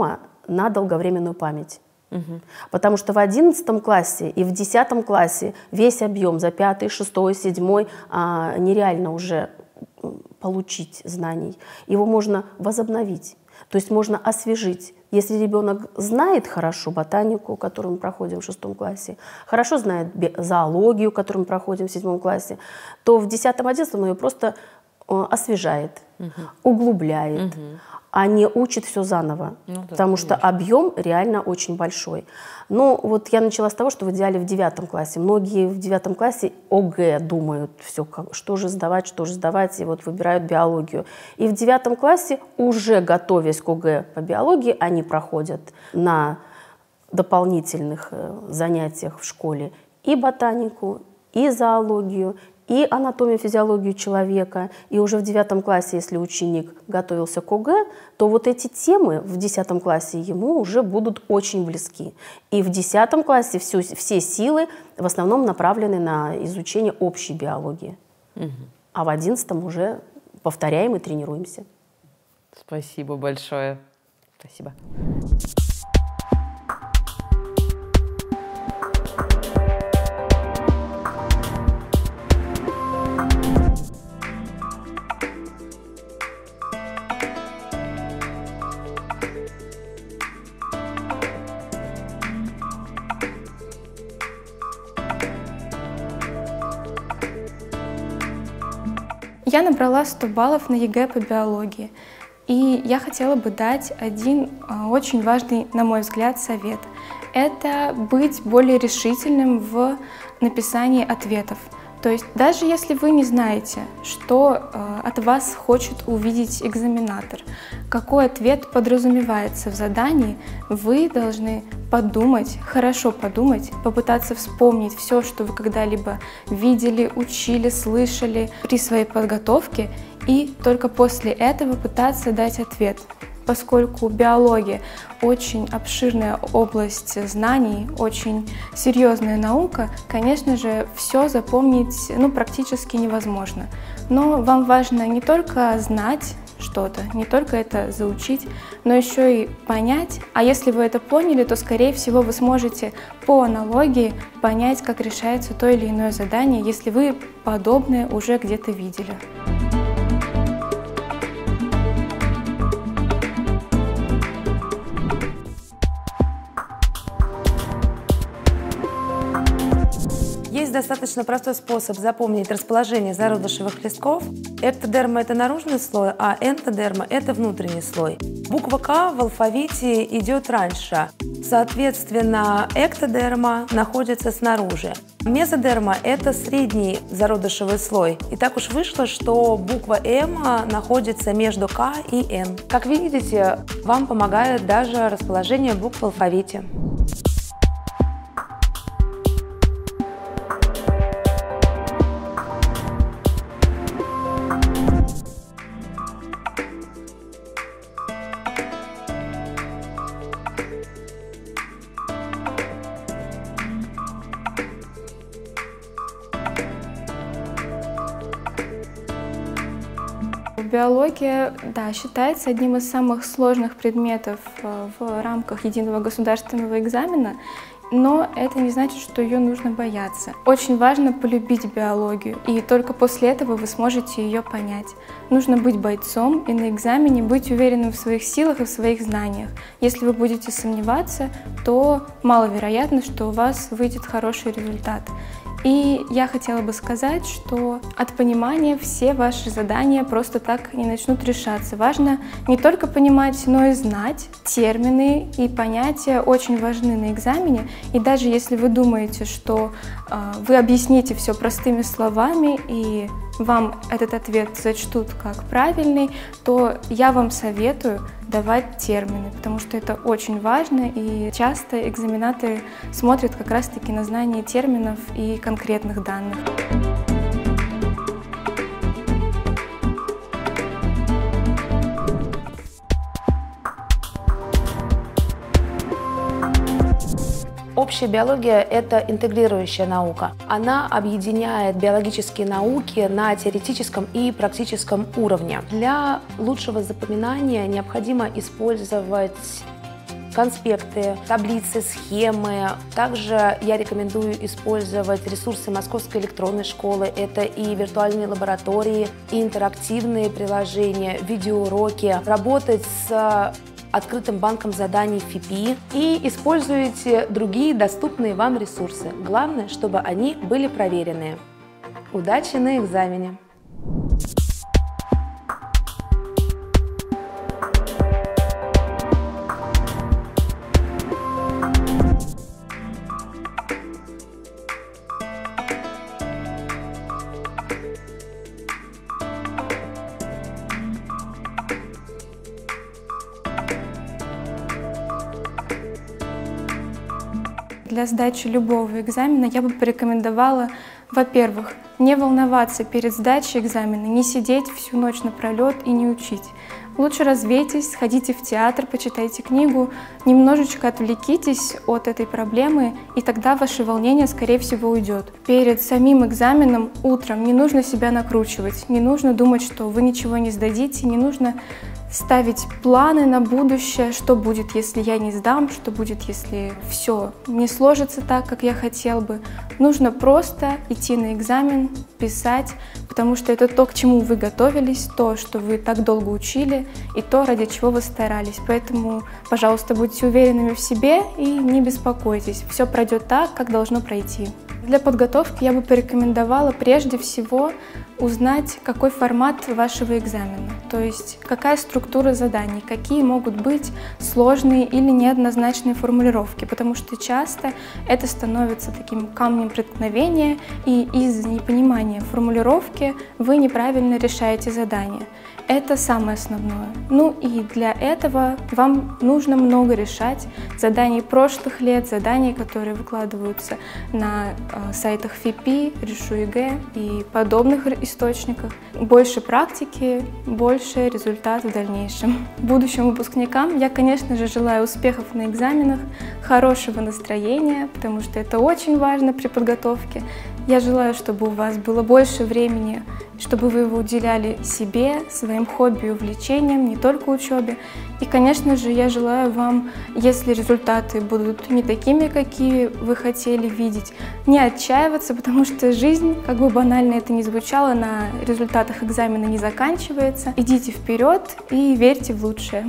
на долговременную память. Угу. Потому что в одиннадцатом классе и в десятом классе весь объем за пятый, шестой, седьмой а, нереально уже получить знаний. Его можно возобновить, то есть можно освежить. Если ребенок знает хорошо ботанику, которую мы проходим в шестом классе, хорошо знает зоологию, которую мы проходим в седьмом классе, то в десятом-одиннадцатом он ее просто освежает, угу. углубляет, угу. а не учит все заново, ну, да, потому конечно. Что объем реально очень большой. Но вот я начала с того, что в идеале в девятом классе. Многие в девятом классе ОГЭ думают, все, что же сдавать, что же сдавать, и вот выбирают биологию. И в девятом классе, уже готовясь к ОГЭ по биологии, они проходят на дополнительных занятиях в школе и ботанику, и зоологию, и анатомию, физиологию человека. И уже в девятом классе, если ученик готовился к ОГЭ, то вот эти темы в десятом классе ему уже будут очень близки. И в десятом классе все, все силы в основном направлены на изучение общей биологии. Угу. А в одиннадцатом уже повторяем и тренируемся. Спасибо большое. Спасибо. Я набрала сто баллов на ЕГЭ по биологии, и я хотела бы дать один очень важный, на мой взгляд, совет. Это быть более решительным в написании ответов. То есть даже если вы не знаете, что э, от вас хочет увидеть экзаменатор, какой ответ подразумевается в задании, вы должны подумать, хорошо подумать, попытаться вспомнить все, что вы когда-либо видели, учили, слышали при своей подготовке, и только после этого пытаться дать ответ. Поскольку биология очень обширная область знаний, очень серьезная наука, конечно же, все запомнить ну, практически невозможно. Но вам важно не только знать что-то, не только это заучить, но еще и понять. А если вы это поняли, то, скорее всего, вы сможете по аналогии понять, как решается то или иное задание, если вы подобное уже где-то видели. Есть достаточно простой способ запомнить расположение зародышевых листков. Эктодерма – это наружный слой, а энтодерма – это внутренний слой. Буква К в алфавите идет раньше. Соответственно, эктодерма находится снаружи. Мезодерма – это средний зародышевый слой. И так уж вышло, что буква М находится между К и Н. Как видите, вам помогает даже расположение букв в алфавите. Биология, да, считается одним из самых сложных предметов в рамках единого государственного экзамена, но это не значит, что ее нужно бояться. Очень важно полюбить биологию, и только после этого вы сможете ее понять. Нужно быть бойцом и на экзамене быть уверенным в своих силах и в своих знаниях. Если вы будете сомневаться, то маловероятно, что у вас выйдет хороший результат. И я хотела бы сказать, что от понимания все ваши задания просто так не начнут решаться. Важно не только понимать, но и знать. Термины и понятия очень важны на экзамене. И даже если вы думаете, что э, вы объясните все простыми словами и вам этот ответ зачтут как правильный, то я вам советую давать термины, потому что это очень важно, и часто экзаменаторы смотрят как раз-таки на знание терминов и конкретных данных. Общая биология – это интегрирующая наука. Она объединяет биологические науки на теоретическом и практическом уровне. Для лучшего запоминания необходимо использовать конспекты, таблицы, схемы. Также я рекомендую использовать ресурсы Московской электронной школы. Это и виртуальные лаборатории, и интерактивные приложения, видеоуроки. Работать с открытым банком заданий эф и пи и используйте другие доступные вам ресурсы. Главное, чтобы они были проверенные. Удачи на экзамене! Для сдачи любого экзамена я бы порекомендовала, во-первых, не волноваться перед сдачей экзамена, не сидеть всю ночь напролет и не учить. Лучше развейтесь, сходите в театр, почитайте книгу, немножечко отвлекитесь от этой проблемы, и тогда ваше волнение, скорее всего, уйдет. Перед самим экзаменом утром не нужно себя накручивать, не нужно думать, что вы ничего не сдадите, не нужно ставить планы на будущее, что будет, если я не сдам, что будет, если все не сложится так, как я хотел бы. Нужно просто идти на экзамен, писать, потому что это то, к чему вы готовились, то, что вы так долго учили, и то, ради чего вы старались. Поэтому, пожалуйста, будьте уверенными в себе и не беспокойтесь. Все пройдет так, как должно пройти. Для подготовки я бы порекомендовала прежде всего узнать, какой формат вашего экзамена, то есть какая структура заданий, какие могут быть сложные или неоднозначные формулировки, потому что часто это становится таким камнем преткновения, и из-за непонимания формулировки вы неправильно решаете задание. Это самое основное. Ну и для этого вам нужно много решать заданий прошлых лет, заданий, которые выкладываются на э, сайтах эф и пи, Решу ЕГЭ и подобных источниках. Больше практики, больше результат в дальнейшем. Будущим выпускникам я, конечно же, желаю успехов на экзаменах, хорошего настроения, потому что это очень важно при подготовке. Я желаю, чтобы у вас было больше времени, чтобы вы его уделяли себе, своим хобби и увлечениям, не только учебе. И, конечно же, я желаю вам, если результаты будут не такими, какие вы хотели видеть, не отчаиваться, потому что жизнь, как бы банально это ни звучало, на результатах экзамена не заканчивается. Идите вперед и верьте в лучшее.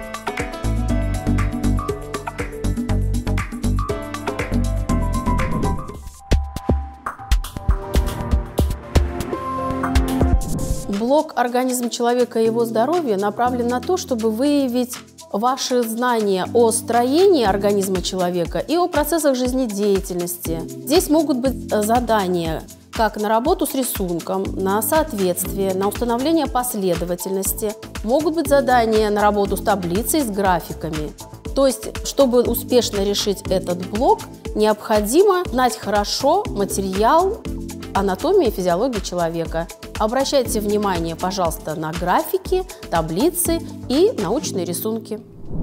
Блог «Организм человека и его здоровье» направлен на то, чтобы выявить ваши знания о строении организма человека и о процессах жизнедеятельности. Здесь могут быть задания как на работу с рисунком, на соответствие, на установление последовательности. Могут быть задания на работу с таблицей, с графиками. То есть, чтобы успешно решить этот блок, необходимо знать хорошо материал анатомии и физиологии человека. Обращайте внимание, пожалуйста, на графики, таблицы и научные рисунки.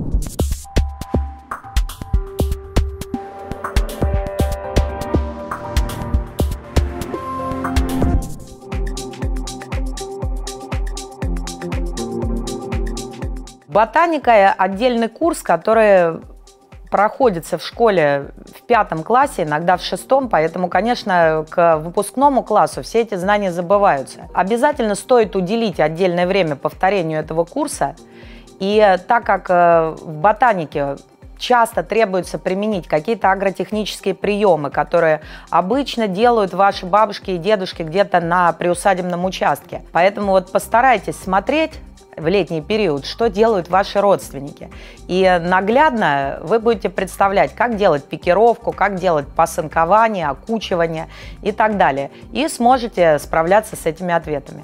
Ботаника – отдельный курс, который проходится в школе в пятом классе, иногда в шестом, поэтому, конечно, к выпускному классу все эти знания забываются. Обязательно стоит уделить отдельное время повторению этого курса, и так как в ботанике часто требуется применить какие-то агротехнические приемы, которые обычно делают ваши бабушки и дедушки где-то на приусадебном участке, поэтому вот постарайтесь смотреть в летний период, что делают ваши родственники. И наглядно вы будете представлять, как делать пикировку, как делать пасынкование, окучивание и так далее. И сможете справляться с этими ответами.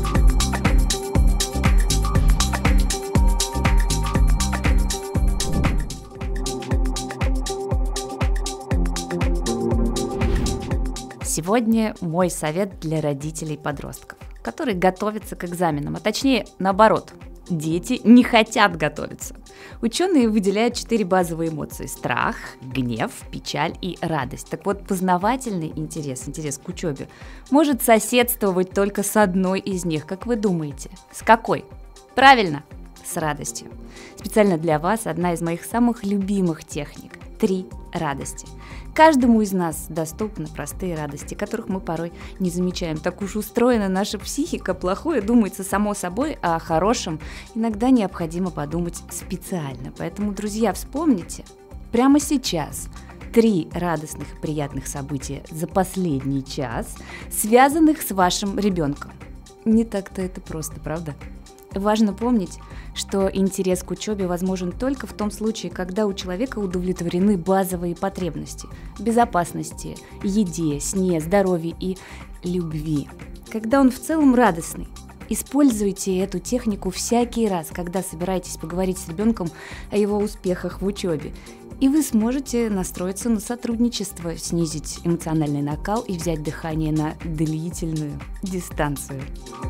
Сегодня мой совет для родителей-подростков, которые готовятся к экзаменам, а точнее наоборот, дети не хотят готовиться. Ученые выделяют четыре базовые эмоции: страх, гнев, печаль и радость. Так вот, познавательный интерес, интерес к учебе, может соседствовать только с одной из них. Как вы думаете, с какой? Правильно, с радостью. Специально для вас одна из моих самых любимых техник – три радости. Каждому из нас доступны простые радости, которых мы порой не замечаем. Так уж устроена наша психика, плохое думается само собой, а о хорошем иногда необходимо подумать специально. Поэтому, друзья, вспомните прямо сейчас три радостных и приятных события за последний час, связанных с вашим ребенком. Не так-то это просто, правда? Важно помнить, что интерес к учебе возможен только в том случае, когда у человека удовлетворены базовые потребности – безопасности, еде, сне, здоровье и любви. Когда он в целом радостный. Используйте эту технику всякий раз, когда собираетесь поговорить с ребенком о его успехах в учебе. И вы сможете настроиться на сотрудничество, снизить эмоциональный накал и взять дыхание на длительную дистанцию.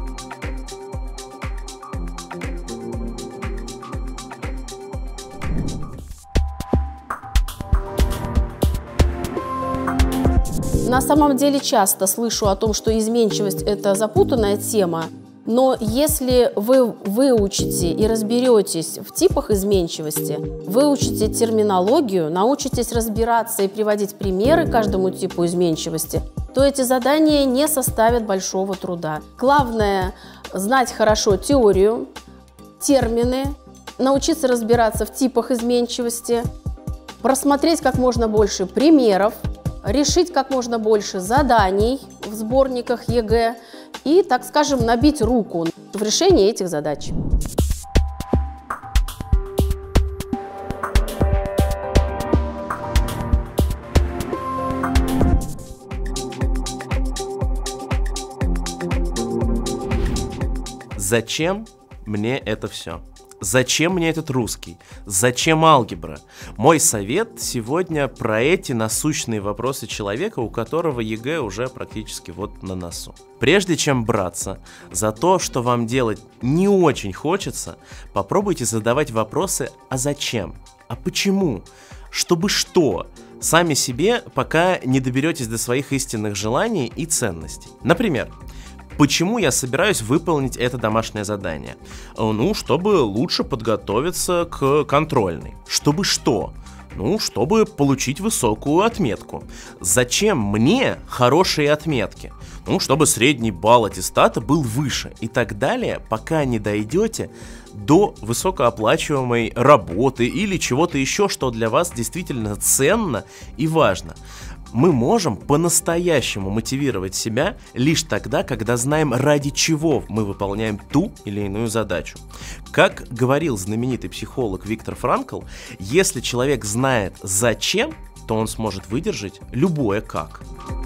На самом деле часто слышу о том, что изменчивость – это запутанная тема, но если вы выучите и разберетесь в типах изменчивости, выучите терминологию, научитесь разбираться и приводить примеры каждому типу изменчивости, то эти задания не составят большого труда. Главное – знать хорошо теорию, термины, научиться разбираться в типах изменчивости, просмотреть как можно больше примеров, решить как можно больше заданий в сборниках ЕГЭ и, так скажем, набить руку в решении этих задач. Зачем мне это все? Зачем мне этот русский? Зачем алгебра? Мой совет сегодня про эти насущные вопросы человека, у которого ЕГЭ уже практически вот на носу. Прежде чем браться за то, что вам делать не очень хочется, попробуйте задавать вопросы «а зачем?», «а почему?», «чтобы что?», сами себе, пока не доберетесь до своих истинных желаний и ценностей. Например, почему я собираюсь выполнить это домашнее задание? Ну, чтобы лучше подготовиться к контрольной. Чтобы что? Ну, чтобы получить высокую отметку. Зачем мне хорошие отметки? Ну, чтобы средний балл аттестата был выше. И так далее, пока не дойдете до высокооплачиваемой работы или чего-то еще, что для вас действительно ценно и важно. Мы можем по-настоящему мотивировать себя лишь тогда, когда знаем, ради чего мы выполняем ту или иную задачу. Как говорил знаменитый психолог Виктор Франкл, если человек знает зачем, то он сможет выдержать любое как.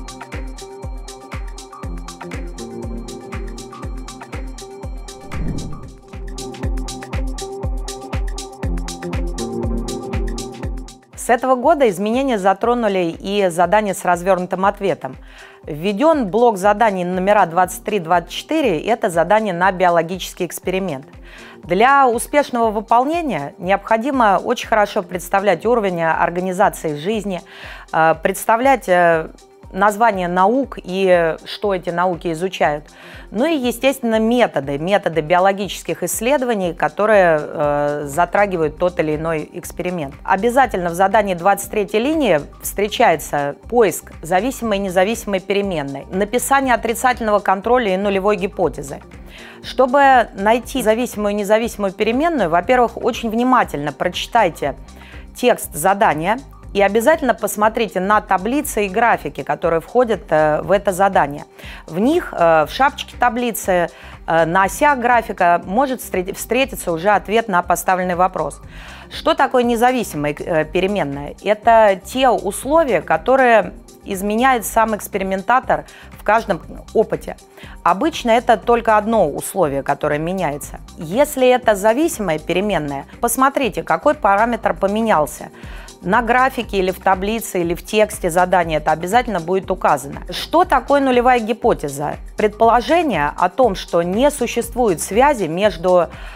С этого года изменения затронули и задания с развернутым ответом. Введен блок заданий номера двадцать три двадцать четыре – это задание на биологический эксперимент. Для успешного выполнения необходимо очень хорошо представлять уровень организации жизни, представлять названия наук и что эти науки изучают. Ну и, естественно, методы, методы биологических исследований, которые э, затрагивают тот или иной эксперимент. Обязательно в задании двадцать третьей линии встречается поиск зависимой и независимой переменной, написание отрицательного контроля и нулевой гипотезы. Чтобы найти зависимую и независимую переменную, во-первых, очень внимательно прочитайте текст задания, и обязательно посмотрите на таблицы и графики, которые входят э, в это задание. В них, э, в шапочке таблицы, э, на осях графика может встретиться уже ответ на поставленный вопрос. Что такое независимая э, переменная? Это те условия, которые изменяет сам экспериментатор в каждом опыте. Обычно это только одно условие, которое меняется. Если это зависимая переменная, посмотрите, какой параметр поменялся. На графике или в таблице, или в тексте задания это обязательно будет указано. Что такое нулевая гипотеза? Предположение о том, что не существует связи между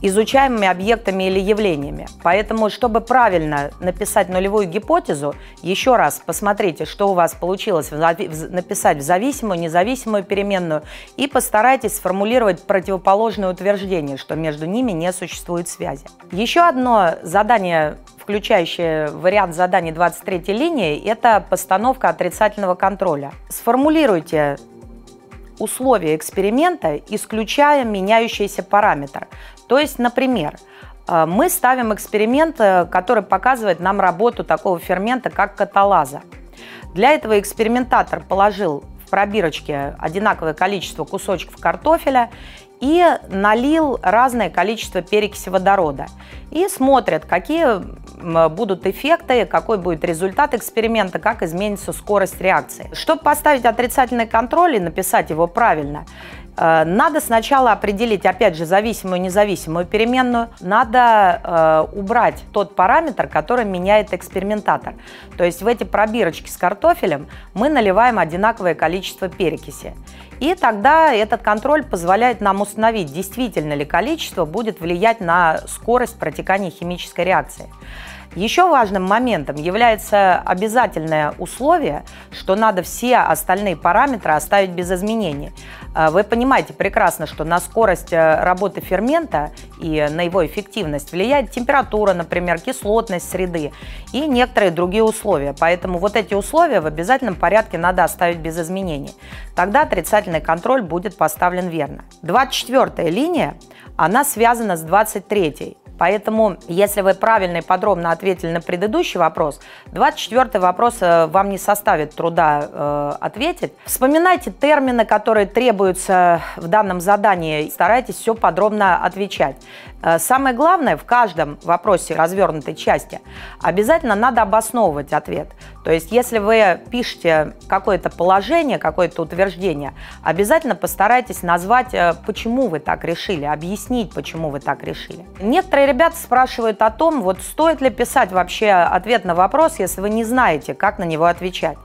изучаемыми объектами или явлениями. Поэтому, чтобы правильно написать нулевую гипотезу, еще раз посмотрите, что у вас получилось написать в зависимую, независимую переменную, и постарайтесь сформулировать противоположное утверждение, что между ними не существует связи. Еще одно задание, включающее вариант заданий двадцать третьей линии, это постановка отрицательного контроля. Сформулируйте условия эксперимента, исключая меняющийся параметр. То есть, например, мы ставим эксперимент, который показывает нам работу такого фермента, как каталаза. Для этого экспериментатор положил в пробирочке одинаковое количество кусочков картофеля и налил разное количество перекиси водорода. И смотрят, какие будут эффекты, какой будет результат эксперимента, как изменится скорость реакции. Чтобы поставить отрицательный контроль и написать его правильно, надо сначала определить, опять же, зависимую и независимую переменную. Надо э, убрать тот параметр, который меняет экспериментатор. То есть в эти пробирочки с картофелем мы наливаем одинаковое количество перекиси. И тогда этот контроль позволяет нам установить, действительно ли количество будет влиять на скорость протекания химической реакции. Еще важным моментом является обязательное условие, что надо все остальные параметры оставить без изменений. Вы понимаете прекрасно, что на скорость работы фермента и на его эффективность влияет температура, например, кислотность среды и некоторые другие условия. Поэтому вот эти условия в обязательном порядке надо оставить без изменений. Тогда отрицательный контроль будет поставлен верно. двадцать четвёртая линия, она связана с двадцать третьей. Поэтому, если вы правильно и подробно ответили на предыдущий вопрос, двадцать четвёртый вопрос вам не составит труда э, ответить. Вспоминайте термины, которые требуются в данном задании, старайтесь все подробно отвечать. Э, самое главное, в каждом вопросе развернутой части обязательно надо обосновывать ответ. То есть, если вы пишете какое-то положение, какое-то утверждение, обязательно постарайтесь назвать, почему вы так решили, объяснить, почему вы так решили. Некоторые ребята спрашивают о том, вот стоит ли писать вообще ответ на вопрос, если вы не знаете, как на него отвечать.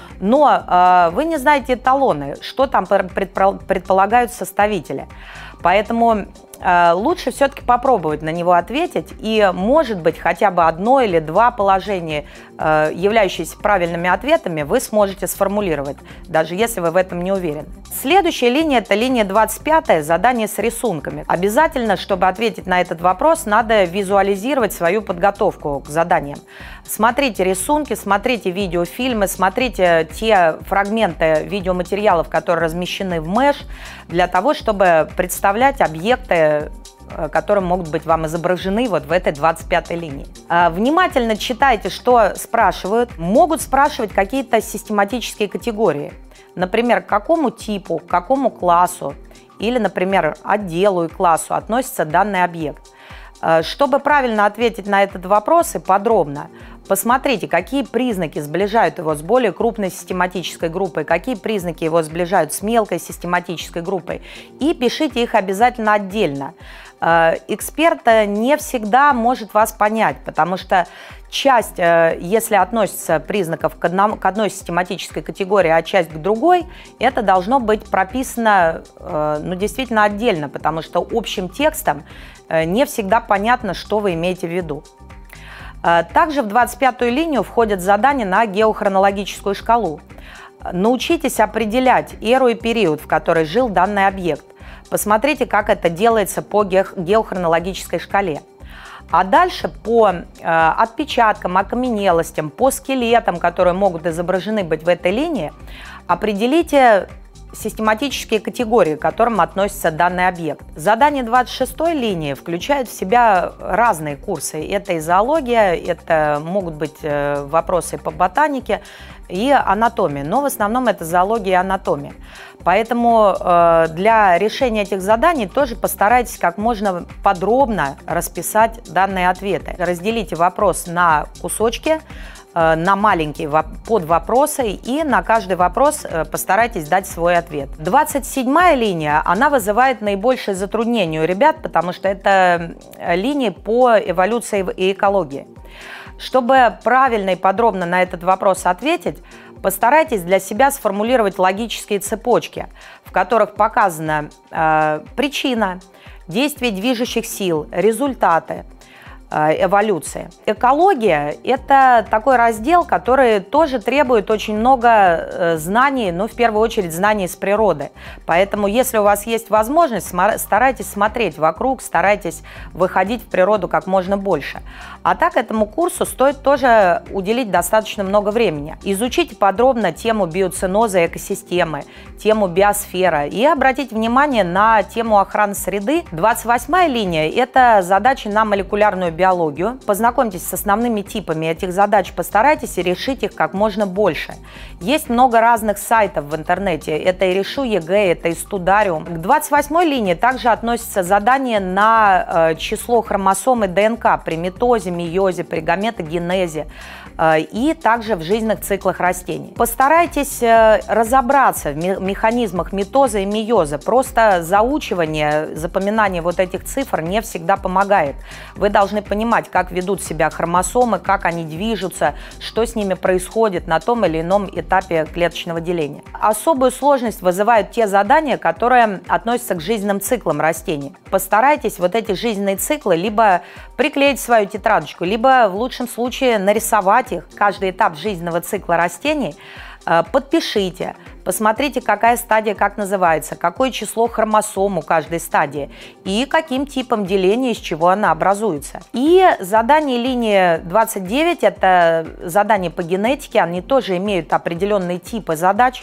Но э, вы не знаете эталоны, что там предполагают составители. Поэтому э, лучше все-таки попробовать на него ответить, и, может быть, хотя бы одно или два положения, э, являющиеся правильными ответами, вы сможете сформулировать, даже если вы в этом не уверены. Следующая линия – это линия двадцать пятая, задание с рисунками. Обязательно, чтобы ответить на этот вопрос, надо визуализировать свою подготовку к заданиям. Смотрите рисунки, смотрите видеофильмы, смотрите те фрагменты видеоматериалов, которые размещены в Мэш, для того, чтобы представлять объекты, которые могут быть вам изображены вот в этой двадцать пятой линии. Внимательно читайте, что спрашивают. Могут спрашивать какие-то систематические категории. Например, к какому типу, к какому классу или, например, отделу и классу относится данный объект. Чтобы правильно ответить на этот вопрос и подробно, посмотрите, какие признаки сближают его с более крупной систематической группой, какие признаки его сближают с мелкой систематической группой, и пишите их обязательно отдельно. Эксперт не всегда может вас понять, потому что часть, если относится признаков к, одному, к одной систематической категории, а часть к другой, это должно быть прописано ну, действительно отдельно, потому что общим текстом не всегда понятно, что вы имеете в виду. Также в двадцать пятую линию входят задания на геохронологическую шкалу. Научитесь определять эру и период, в который жил данный объект. Посмотрите, как это делается по геохронологической шкале. А дальше по э, отпечаткам, окаменелостям, по скелетам, которые могут изображены быть в этой линии, определите систематические категории, к которым относится данный объект. Задание двадцать шестой линии включает в себя разные курсы. Это и зоология, это могут быть вопросы по ботанике и анатомии, но в основном это зоология и анатомия. Поэтому э, для решения этих заданий тоже постарайтесь как можно подробно расписать данные ответы. Разделите вопрос на кусочки, на маленькие подвопросы, и на каждый вопрос постарайтесь дать свой ответ. двадцать седьмая линия, она вызывает наибольшее затруднение у ребят, потому что это линия по эволюции и экологии. Чтобы правильно и подробно на этот вопрос ответить, постарайтесь для себя сформулировать логические цепочки, в которых показана э, причина, действия движущих сил, результаты эволюции. Экология – это такой раздел, который тоже требует очень много знаний, ну, в первую очередь, знаний с природы. Поэтому, если у вас есть возможность, старайтесь смотреть вокруг, старайтесь выходить в природу как можно больше. А так, этому курсу стоит тоже уделить достаточно много времени. Изучите подробно тему биоценоза экосистемы, тему биосфера и обратите внимание на тему охраны среды. двадцать восьмая линия – это задачи на молекулярную биологию. Познакомьтесь с основными типами этих задач, постарайтесь решить их как можно больше. Есть много разных сайтов в интернете. Это и Решу ЕГЭ, это и Студариум. К двадцать восьмой линии также относятся задания на э, число хромосом и ДНК при митозе, мейозе, при гаметогенезе э, и также в жизненных циклах растений. Постарайтесь э, разобраться в механизмах митоза и мейоза. Просто заучивание, запоминание вот этих цифр не всегда помогает. Вы должны понимать, как ведут себя хромосомы, как они движутся, что с ними происходит на том или ином этапе клеточного деления. Особую сложность вызывают те задания, которые относятся к жизненным циклам растений. Постарайтесь вот эти жизненные циклы либо приклеить в свою тетрадочку, либо в лучшем случае нарисовать их, каждый этап жизненного цикла растений. Подпишите, посмотрите, какая стадия как называется, какое число хромосом у каждой стадии и каким типом деления, из чего она образуется. И задание линии двадцать девять – это задания по генетике, они тоже имеют определенные типы задач.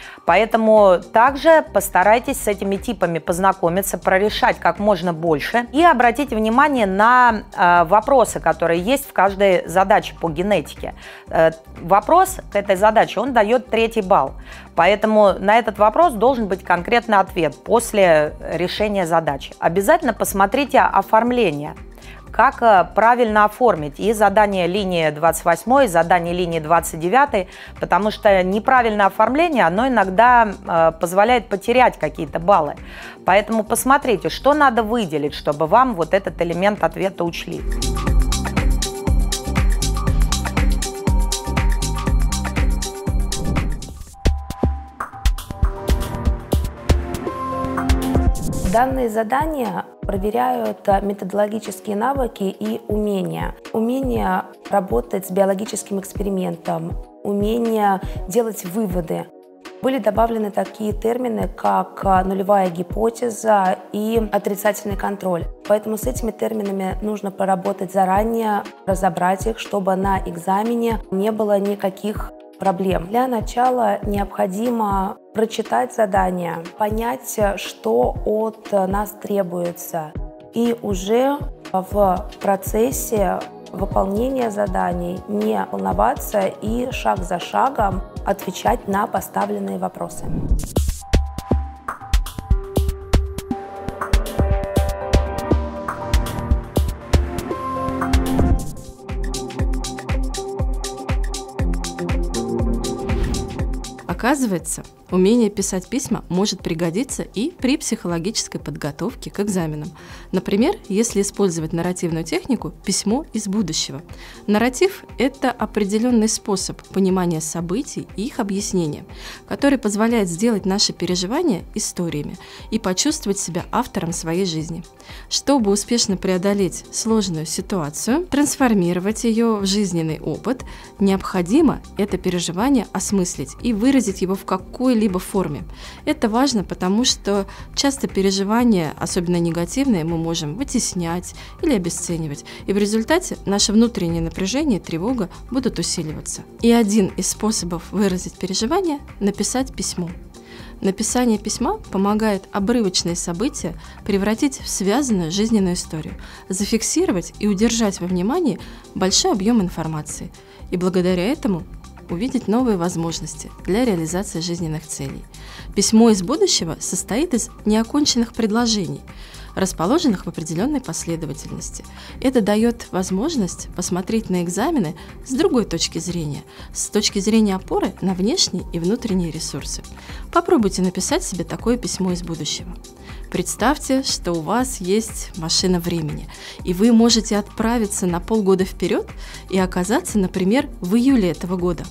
Поэтому также постарайтесь с этими типами познакомиться, прорешать как можно больше и обратите внимание на э, вопросы, которые есть в каждой задаче по генетике. Э, вопрос к этой задаче, он дает третий балл. Поэтому на этот вопрос должен быть конкретный ответ после решения задачи. Обязательно посмотрите оформление. Как правильно оформить и задание линии двадцать восьмой, и задание линии двадцать девятой, потому что неправильное оформление, оно иногда э, позволяет потерять какие-то баллы. Поэтому посмотрите, что надо выделить, чтобы вам вот этот элемент ответа учли. Данные задания проверяют методологические навыки и умения. Умение работать с биологическим экспериментом, умение делать выводы. Были добавлены такие термины, как нулевая гипотеза и отрицательный контроль. Поэтому с этими терминами нужно поработать заранее, разобрать их, чтобы на экзамене не было никаких проблем. Для начала необходимо прочитать задание, понять, что от нас требуется, и уже в процессе выполнения заданий не волноваться и шаг за шагом отвечать на поставленные вопросы. Оказывается, умение писать письма может пригодиться и при психологической подготовке к экзаменам. Например, если использовать нарративную технику «письмо из будущего». Нарратив – это определенный способ понимания событий и их объяснения, который позволяет сделать наши переживания историями и почувствовать себя автором своей жизни. Чтобы успешно преодолеть сложную ситуацию, трансформировать ее в жизненный опыт, необходимо это переживание осмыслить и выразить его в какой-либо форме. Это важно, потому что часто переживания, особенно негативные, мы можем вытеснять или обесценивать, и в результате наше внутреннее напряжение и тревога будут усиливаться. И один из способов выразить переживания – написать письмо. Написание письма помогает обрывочные события превратить в связанную жизненную историю, зафиксировать и удержать во внимании большой объем информации, и благодаря этому увидеть новые возможности для реализации жизненных целей. Письмо из будущего состоит из неоконченных предложений, расположенных в определенной последовательности. Это дает возможность посмотреть на экзамены с другой точки зрения, с точки зрения опоры на внешние и внутренние ресурсы. Попробуйте написать себе такое письмо из будущего. Представьте, что у вас есть машина времени, и вы можете отправиться на полгода вперед и оказаться, например, в июле этого года.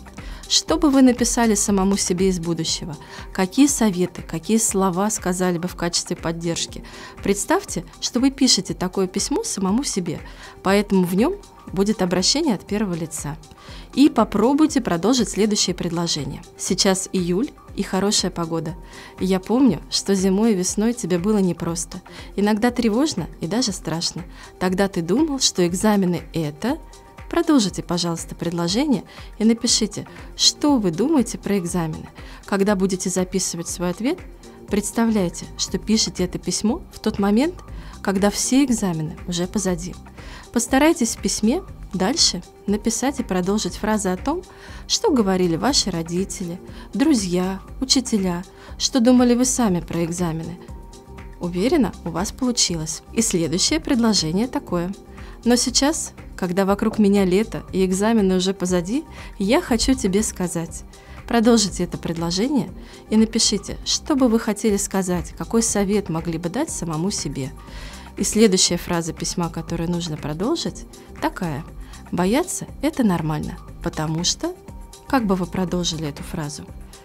что бы вы написали самому себе из будущего? Какие советы, какие слова сказали бы в качестве поддержки? Представьте, что вы пишете такое письмо самому себе, поэтому в нем будет обращение от первого лица. И попробуйте продолжить следующее предложение. Сейчас июль и хорошая погода. И я помню, что зимой и весной тебе было непросто. Иногда тревожно и даже страшно. Тогда ты думал, что экзамены – это… Продолжите, пожалуйста, предложение и напишите, что вы думаете про экзамены. Когда будете записывать свой ответ, представляйте, что пишете это письмо в тот момент, когда все экзамены уже позади. Постарайтесь в письме дальше написать и продолжить фразы о том, что говорили ваши родители, друзья, учителя, что думали вы сами про экзамены. Уверена, у вас получилось. И следующее предложение такое. Но сейчас, когда вокруг меня лето и экзамены уже позади, я хочу тебе сказать. Продолжите это предложение и напишите, что бы вы хотели сказать, какой совет могли бы дать самому себе. И следующая фраза письма, которую нужно продолжить, такая. Бояться – это нормально, потому что… Как бы вы продолжили эту фразу?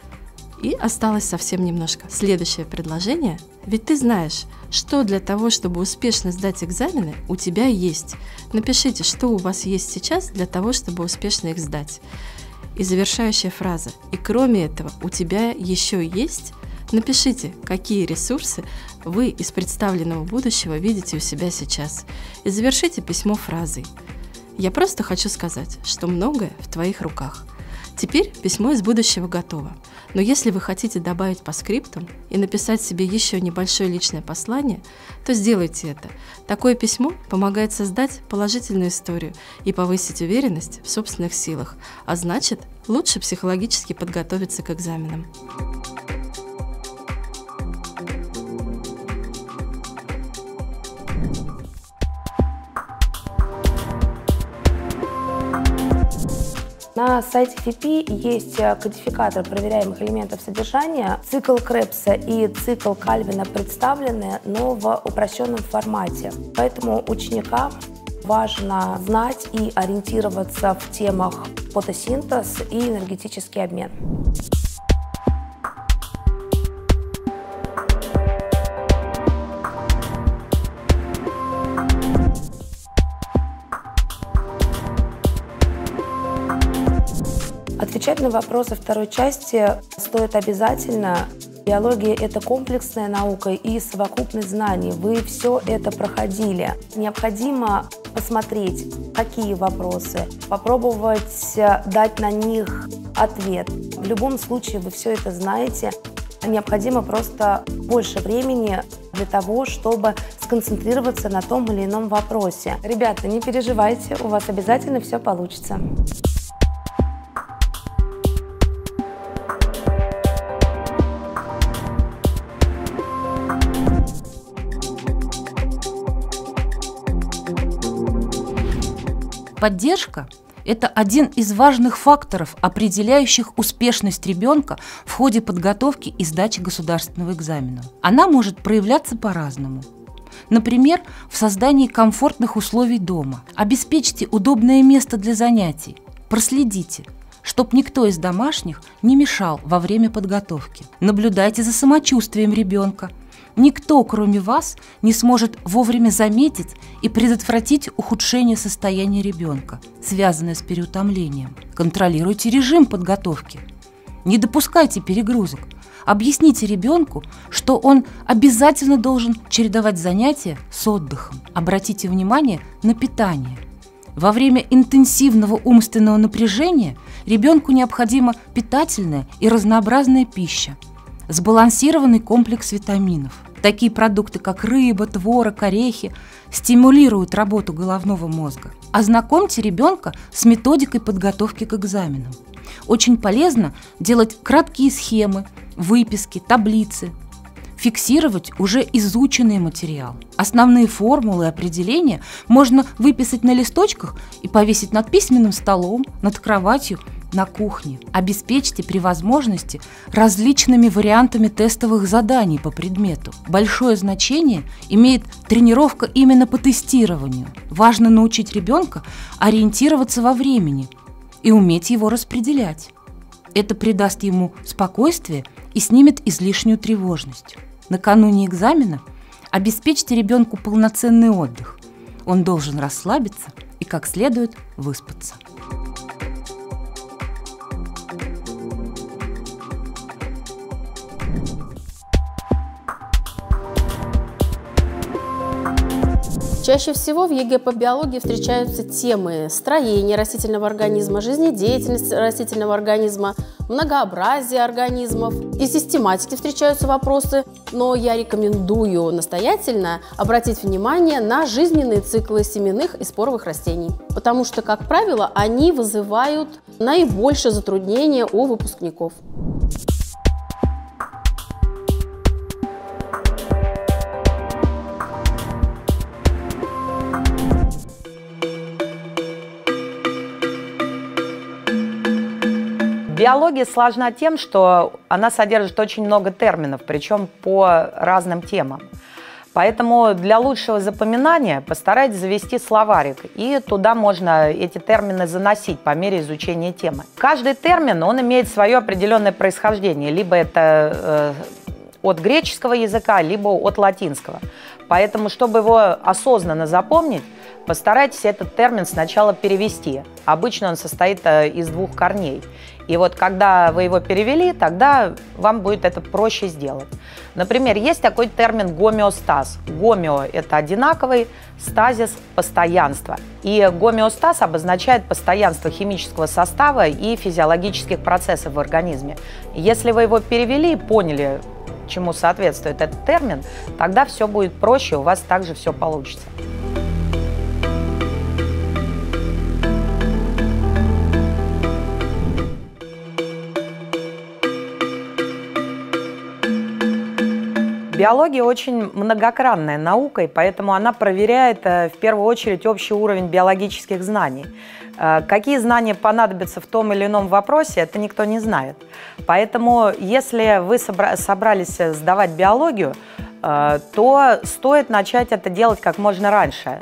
И осталось совсем немножко. Следующее предложение. Ведь ты знаешь, что для того, чтобы успешно сдать экзамены, у тебя есть. Напишите, что у вас есть сейчас для того, чтобы успешно их сдать. И завершающая фраза. И кроме этого, у тебя еще есть… Напишите, какие ресурсы вы из представленного будущего видите у себя сейчас. И завершите письмо фразой. Я просто хочу сказать, что многое в твоих руках. Теперь письмо из будущего готово. Но если вы хотите добавить по скриптам и написать себе еще небольшое личное послание, то сделайте это. Такое письмо помогает создать положительную историю и повысить уверенность в собственных силах, а значит, лучше психологически подготовиться к экзаменам. На сайте эф пи есть кодификатор проверяемых элементов содержания. Цикл Кребса и цикл Кальвина представлены, но в упрощенном формате. Поэтому ученикам важно знать и ориентироваться в темах фотосинтез и энергетический обмен. Отвечать на вопросы второй части стоит обязательно. Биология – это комплексная наука и совокупность знаний. Вы все это проходили. Необходимо посмотреть, какие вопросы, попробовать дать на них ответ. В любом случае вы все это знаете. Необходимо просто больше времени для того, чтобы сконцентрироваться на том или ином вопросе. Ребята, не переживайте, у вас обязательно все получится. Поддержка – это один из важных факторов, определяющих успешность ребенка в ходе подготовки и сдачи государственного экзамена. Она может проявляться по-разному. Например, в создании комфортных условий дома. Обеспечьте удобное место для занятий. Проследите, чтобы никто из домашних не мешал во время подготовки. Наблюдайте за самочувствием ребенка. Никто, кроме вас, не сможет вовремя заметить и предотвратить ухудшение состояния ребенка, связанное с переутомлением. Контролируйте режим подготовки. Не допускайте перегрузок. Объясните ребенку, что он обязательно должен чередовать занятия с отдыхом. Обратите внимание на питание. Во время интенсивного умственного напряжения ребенку необходима питательная и разнообразная пища, сбалансированный комплекс витаминов. Такие продукты, как рыба, творог, орехи, стимулируют работу головного мозга. Ознакомьте ребенка с методикой подготовки к экзаменам. Очень полезно делать краткие схемы, выписки, таблицы, фиксировать уже изученный материал. Основные формулы и определения можно выписать на листочках и повесить над письменным столом, над кроватью, на кухне. Обеспечьте при возможности различными вариантами тестовых заданий по предмету. Большое значение имеет тренировка именно по тестированию. Важно научить ребенка ориентироваться во времени и уметь его распределять. Это придаст ему спокойствие и снимет излишнюю тревожность. Накануне экзамена обеспечьте ребенку полноценный отдых. Он должен расслабиться и как следует выспаться. Чаще всего в ЕГЭ по биологии встречаются темы строения растительного организма, жизнедеятельности растительного организма, многообразие организмов. И систематики встречаются вопросы, но я рекомендую настоятельно обратить внимание на жизненные циклы семенных и споровых растений, потому что, как правило, они вызывают наибольшее затруднение у выпускников. Биология сложна тем, что она содержит очень много терминов, причем по разным темам. Поэтому для лучшего запоминания постарайтесь завести словарик, и туда можно эти термины заносить по мере изучения темы. Каждый термин, он имеет свое определенное происхождение, либо это э, от греческого языка, либо от латинского. Поэтому, чтобы его осознанно запомнить, постарайтесь этот термин сначала перевести. Обычно он состоит из двух корней. И вот когда вы его перевели, тогда вам будет это проще сделать. Например, есть такой термин гомеостаз. Гомео – это одинаковый, стазис – постоянство. И гомеостаз обозначает постоянство химического состава и физиологических процессов в организме. Если вы его перевели и поняли, чему соответствует этот термин, тогда все будет проще, у вас также все получится. Биология очень многогранная наука, и поэтому она проверяет в первую очередь общий уровень биологических знаний. Какие знания понадобятся в том или ином вопросе, это никто не знает. Поэтому, если вы собрались сдавать биологию, то стоит начать это делать как можно раньше.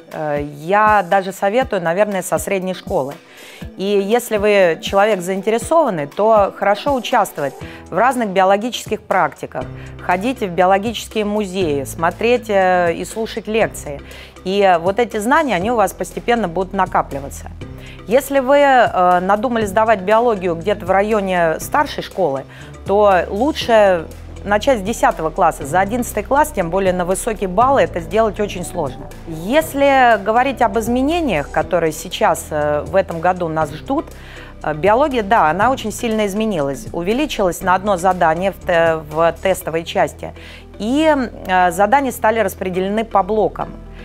Я даже советую, наверное, со средней школы. И если вы человек заинтересованный, то хорошо участвовать в разных биологических практиках, ходить в биологические музеи, смотреть и слушать лекции. И вот эти знания, они у вас постепенно будут накапливаться. Если вы э, надумали сдавать биологию где-то в районе старшей школы, то лучше начать с десятого класса. За одиннадцатый класс, тем более на высокие баллы, это сделать очень сложно. Если говорить об изменениях, которые сейчас э, в этом году нас ждут, э, биология, да, она очень сильно изменилась. Увеличилась на одно задание в, те, в тестовой части, и э, задания стали распределены по блокам.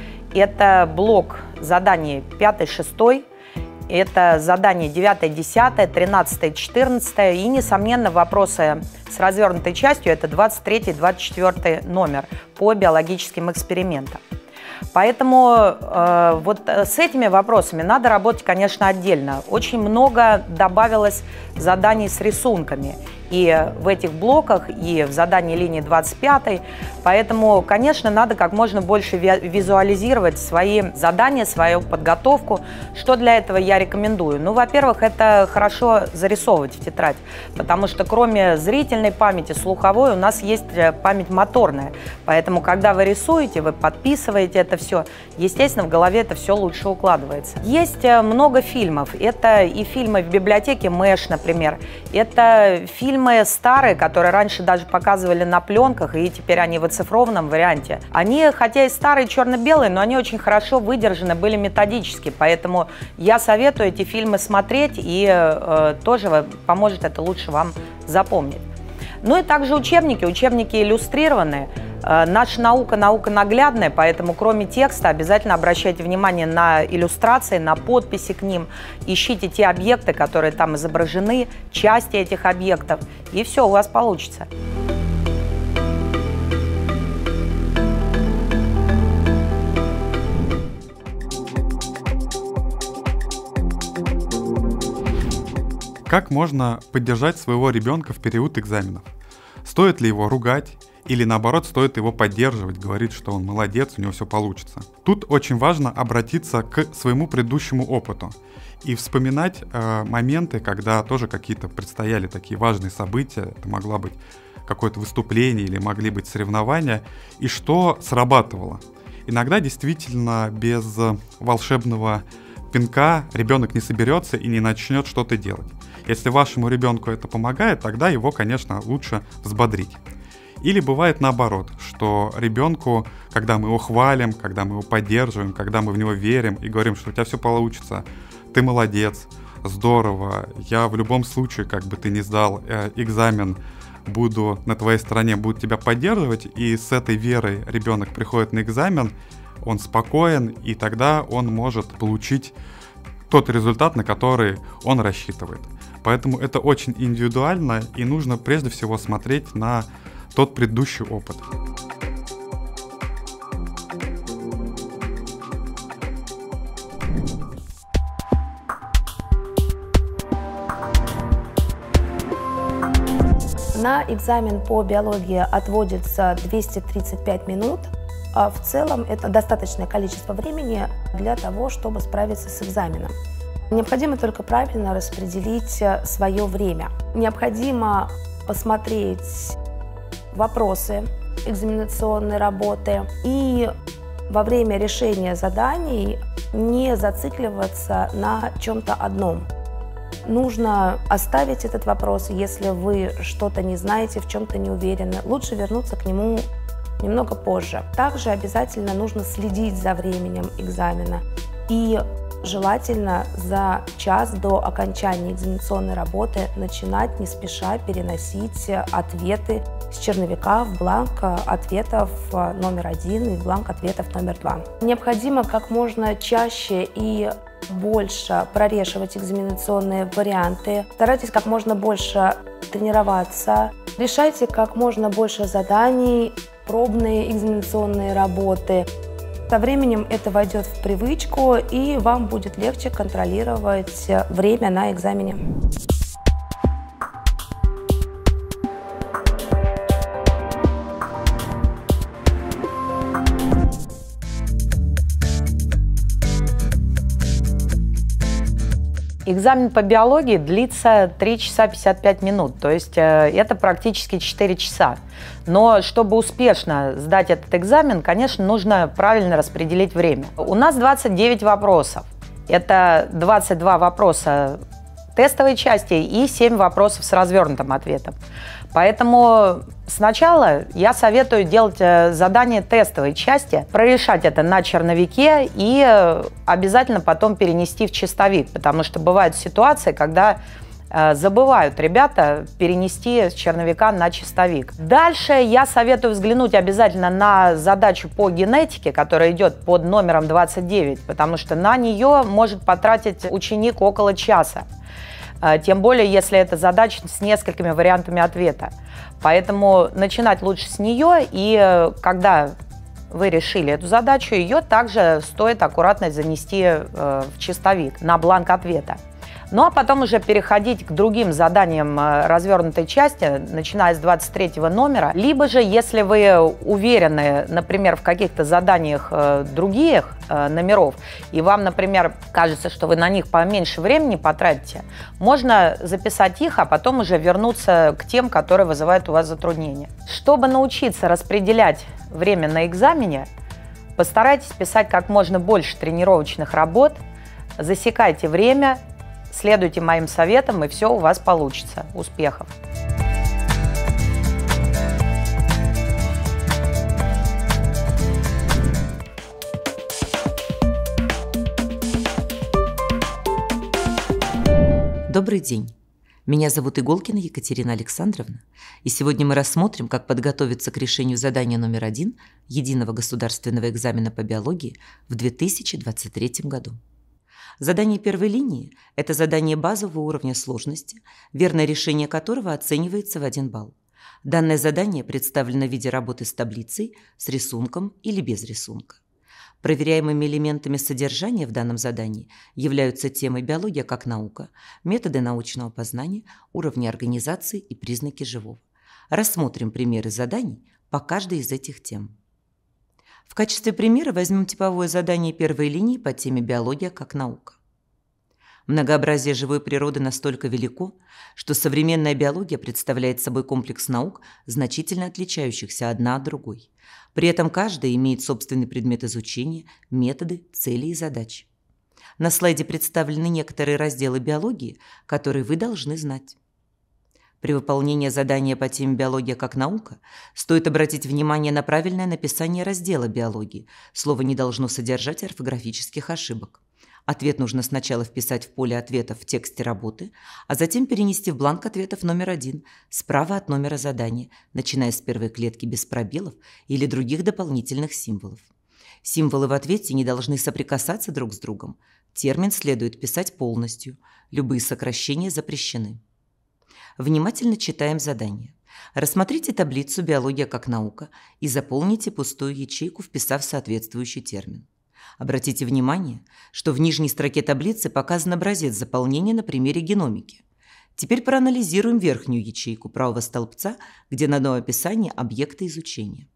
Это блок заданий пятый-шестой, это задание девятое-десятое, тринадцатое-четырнадцатое, и, несомненно, вопросы с развернутой частью – это двадцать третий-двадцать четвёртый номер по биологическим экспериментам. Поэтому э, вот с этими вопросами надо работать, конечно, отдельно. Очень много добавилось заданий с рисунками и в этих блоках, и в задании линии двадцать пятой. Поэтому, конечно, надо как можно больше визуализировать свои задания, свою подготовку. Что для этого я рекомендую? Ну, во-первых, это хорошо зарисовывать в тетрадь, потому что кроме зрительной памяти, слуховой, у нас есть память моторная. Поэтому, когда вы рисуете, вы подписываете это все, естественно, в голове это все лучше укладывается. Есть много фильмов. Это и фильмы в библиотеке Мэш, например. Это фильмы старые, которые раньше даже показывали на пленках, и теперь они в оцифрованном варианте. Они, хотя и старые, черно-белые, но они очень хорошо выдержаны были методически. Поэтому я советую эти фильмы смотреть, и э, тоже поможет это лучше вам запомнить. Ну и также учебники. Учебники иллюстрированные. Наша наука – наука наглядная, поэтому кроме текста обязательно обращайте внимание на иллюстрации, на подписи к ним. Ищите те объекты, которые там изображены, части этих объектов, и все у вас получится. Как можно поддержать своего ребенка в период экзаменов? Стоит ли его ругать? Или наоборот, стоит его поддерживать, говорить, что он молодец, у него все получится. Тут очень важно обратиться к своему предыдущему опыту и вспоминать э, моменты, когда тоже какие-то предстояли такие важные события, это могло быть какое-то выступление или могли быть соревнования, и что срабатывало. Иногда действительно без волшебного пинка ребенок не соберется и не начнет что-то делать. Если вашему ребенку это помогает, тогда его, конечно, лучше взбодрить. Или бывает наоборот, что ребенку, когда мы его хвалим, когда мы его поддерживаем, когда мы в него верим и говорим, что у тебя все получится, ты молодец, здорово, я в любом случае, как бы ты ни сдал э, экзамен, буду на твоей стороне, буду тебя поддерживать, и с этой верой ребенок приходит на экзамен, он спокоен, и тогда он может получить тот результат, на который он рассчитывает. Поэтому это очень индивидуально, и нужно прежде всего смотреть на тот предыдущий опыт. На экзамен по биологии отводится двести тридцать пять минут. А в целом это достаточное количество времени для того, чтобы справиться с экзаменом. Необходимо только правильно распределить свое время. Необходимо посмотреть вопросы экзаменационной работы и во время решения заданий не зацикливаться на чем-то одном. Нужно оставить этот вопрос, если вы что-то не знаете, в чем-то не уверены. Лучше вернуться к нему немного позже. Также обязательно нужно следить за временем экзамена и желательно за час до окончания экзаменационной работы начинать не спеша переносить ответы с черновика в бланк ответов номер один и в бланк ответов номер два. Необходимо как можно чаще и больше прорешивать экзаменационные варианты. Старайтесь как можно больше тренироваться. Решайте как можно больше заданий, пробные экзаменационные работы. Со временем это войдет в привычку, и вам будет легче контролировать время на экзамене. Экзамен по биологии длится три часа пятьдесят пять минут, то есть э, это практически четыре часа. Но чтобы успешно сдать этот экзамен, конечно, нужно правильно распределить время. У нас двадцать девять вопросов. Это двадцать два вопроса тестовой части и семь вопросов с развернутым ответом. Поэтому сначала я советую делать задание тестовой части, прорешать это на черновике и обязательно потом перенести в чистовик, потому что бывают ситуации, когда забывают ребята перенести с черновика на чистовик. Дальше я советую взглянуть обязательно на задачу по генетике, которая идет под номером двадцать девять, потому что на нее может потратить ученик около часа. Тем более, если это задача с несколькими вариантами ответа. Поэтому начинать лучше с нее, и когда вы решили эту задачу, ее также стоит аккуратно занести в чистовик на бланк ответа. Ну а потом уже переходить к другим заданиям развернутой части, начиная с двадцать третьего номера. Либо же, если вы уверены, например, в каких-то заданиях других номеров, и вам, например, кажется, что вы на них поменьше времени потратите, можно записать их, а потом уже вернуться к тем, которые вызывают у вас затруднения. Чтобы научиться распределять время на экзамене, постарайтесь писать как можно больше тренировочных работ, засекайте время, следуйте моим советам, и все у вас получится. Успехов! Добрый день! Меня зовут Иголкина Екатерина Александровна, и сегодня мы рассмотрим, как подготовиться к решению задания номер один единого государственного экзамена по биологии в две тысячи двадцать третьем году. Задание первой линии – это задание базового уровня сложности, верное решение которого оценивается в один балл. Данное задание представлено в виде работы с таблицей, с рисунком или без рисунка. Проверяемыми элементами содержания в данном задании являются темы биология как наука, методы научного познания, уровни организации и признаки живого. Рассмотрим примеры заданий по каждой из этих тем. В качестве примера возьмем типовое задание первой линии по теме «Биология как наука». Многообразие живой природы настолько велико, что современная биология представляет собой комплекс наук, значительно отличающихся одна от другой. При этом каждая имеет собственный предмет изучения, методы, цели и задачи. На слайде представлены некоторые разделы биологии, которые вы должны знать. При выполнении задания по теме «Биология как наука» стоит обратить внимание на правильное написание раздела биологии. Слово не должно содержать орфографических ошибок. Ответ нужно сначала вписать в поле ответов в тексте работы, а затем перенести в бланк ответов номер один, справа от номера задания, начиная с первой клетки без пробелов или других дополнительных символов. Символы в ответе не должны соприкасаться друг с другом. Термин следует писать полностью. Любые сокращения запрещены. Внимательно читаем задание. Рассмотрите таблицу «Биология как наука» и заполните пустую ячейку, вписав соответствующий термин. Обратите внимание, что в нижней строке таблицы показан образец заполнения на примере геномики. Теперь проанализируем верхнюю ячейку правого столбца, где дано описание объекта изучения.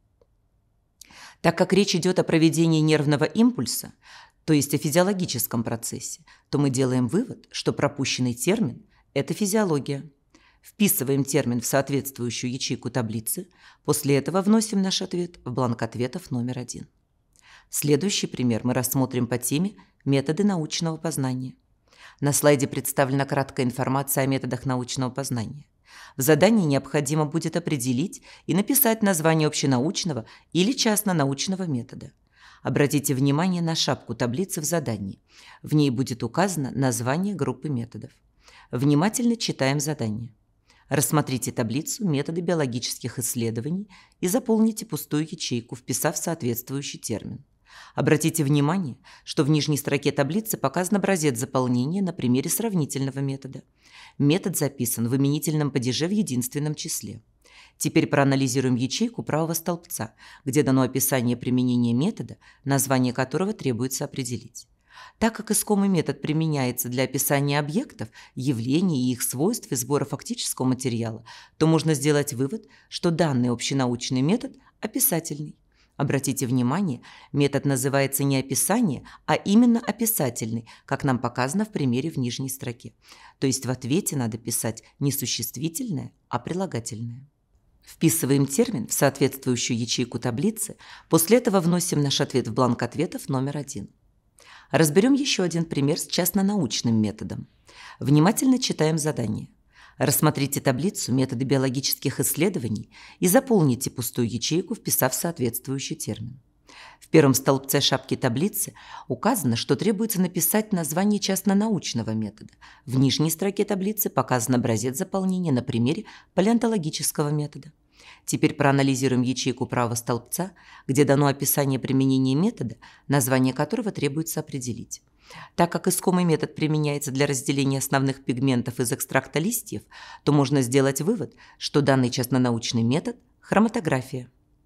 Так как речь идет о проведении нервного импульса, то есть о физиологическом процессе, то мы делаем вывод, что пропущенный термин – это физиология. Вписываем термин в соответствующую ячейку таблицы, после этого вносим наш ответ в бланк ответов номер один. Следующий пример мы рассмотрим по теме «Методы научного познания». На слайде представлена краткая информация о методах научного познания. В задании необходимо будет определить и написать название общенаучного или частно-научного метода. Обратите внимание на шапку таблицы в задании. В ней будет указано название группы методов. Внимательно читаем задание. Рассмотрите таблицу «Методы биологических исследований» и заполните пустую ячейку, вписав соответствующий термин. Обратите внимание, что в нижней строке таблицы показан образец заполнения на примере сравнительного метода. Метод записан в именительном падеже в единственном числе. Теперь проанализируем ячейку правого столбца, где дано описание применения метода, название которого требуется определить. Так как искомый метод применяется для описания объектов, явлений и их свойств и сбора фактического материала, то можно сделать вывод, что данный общенаучный метод описательный. Обратите внимание, метод называется не описание, а именно описательный, как нам показано в примере в нижней строке. То есть в ответе надо писать не существительное, а прилагательное. Вписываем термин в соответствующую ячейку таблицы, после этого вносим наш ответ в бланк ответов номер один. Разберем еще один пример с частно-научным методом. Внимательно читаем задание. Рассмотрите таблицу «Методы биологических исследований» и заполните пустую ячейку, вписав соответствующий термин. В первом столбце шапки таблицы указано, что требуется написать название частно-научного метода. В нижней строке таблицы показан образец заполнения на примере палеонтологического метода. Теперь проанализируем ячейку правого столбца, где дано описание применения метода, название которого требуется определить. Так как искомый метод применяется для разделения основных пигментов из экстракта листьев, то можно сделать вывод, что данный частно-научный метод – хроматография.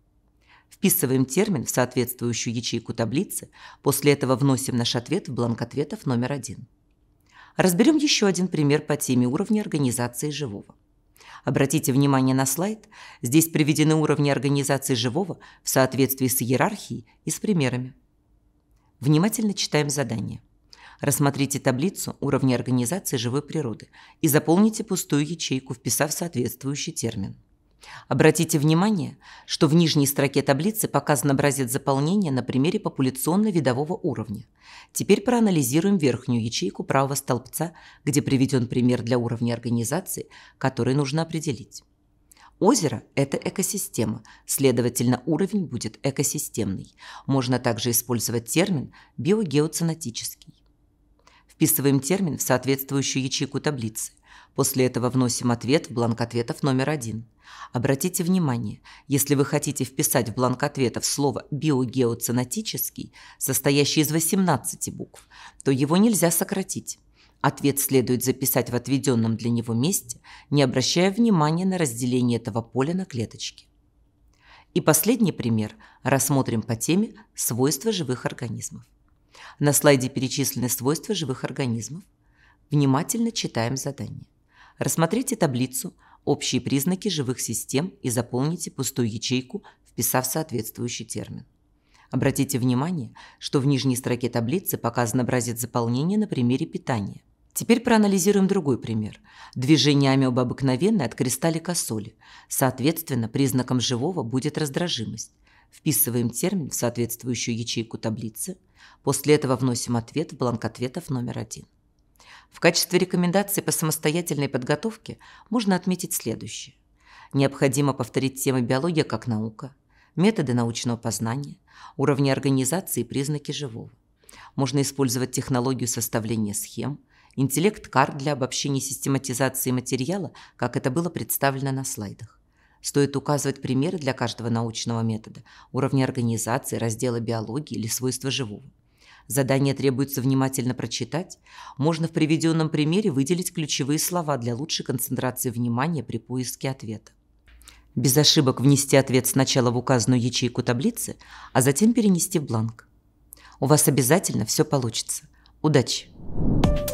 Вписываем термин в соответствующую ячейку таблицы, после этого вносим наш ответ в бланк ответов номер один. Разберем еще один пример по теме уровня организации живого. Обратите внимание на слайд, здесь приведены уровни организации живого в соответствии с иерархией и с примерами. Внимательно читаем задание. Рассмотрите таблицу «Уровни организации живой природы» и заполните пустую ячейку, вписав соответствующий термин. Обратите внимание, что в нижней строке таблицы показан образец заполнения на примере популяционно-видового уровня. Теперь проанализируем верхнюю ячейку правого столбца, где приведен пример для уровня организации, который нужно определить. Озеро – это экосистема, следовательно, уровень будет экосистемный. Можно также использовать термин биогеоценотический. Вписываем термин в соответствующую ячейку таблицы. После этого вносим ответ в бланк ответов номер один. Обратите внимание, если вы хотите вписать в бланк ответов слово «биогеоценотический», состоящий из восемнадцати букв, то его нельзя сократить. Ответ следует записать в отведенном для него месте, не обращая внимания на разделение этого поля на клеточки. И последний пример рассмотрим по теме «Свойства живых организмов». На слайде перечислены свойства живых организмов. Внимательно читаем задание. Рассмотрите таблицу «Общие признаки живых систем» и заполните пустую ячейку, вписав соответствующий термин. Обратите внимание, что в нижней строке таблицы показан образец заполнения на примере питания. Теперь проанализируем другой пример. Движение амебы обыкновенной от кристаллика соли. Соответственно, признаком живого будет раздражимость. Вписываем термин в соответствующую ячейку таблицы. После этого вносим ответ в бланк ответов номер один. В качестве рекомендаций по самостоятельной подготовке можно отметить следующее. Необходимо повторить темы биология как наука, методы научного познания, уровни организации и признаки живого. Можно использовать технологию составления схем, интеллект-карт для обобщения и систематизации материала, как это было представлено на слайдах. Стоит указывать примеры для каждого научного метода, уровня организации, раздела биологии или свойства живого. Задание требуется внимательно прочитать. Можно в приведенном примере выделить ключевые слова для лучшей концентрации внимания при поиске ответа. Без ошибок внести ответ сначала в указанную ячейку таблицы, а затем перенести в бланк. У вас обязательно все получится. Удачи!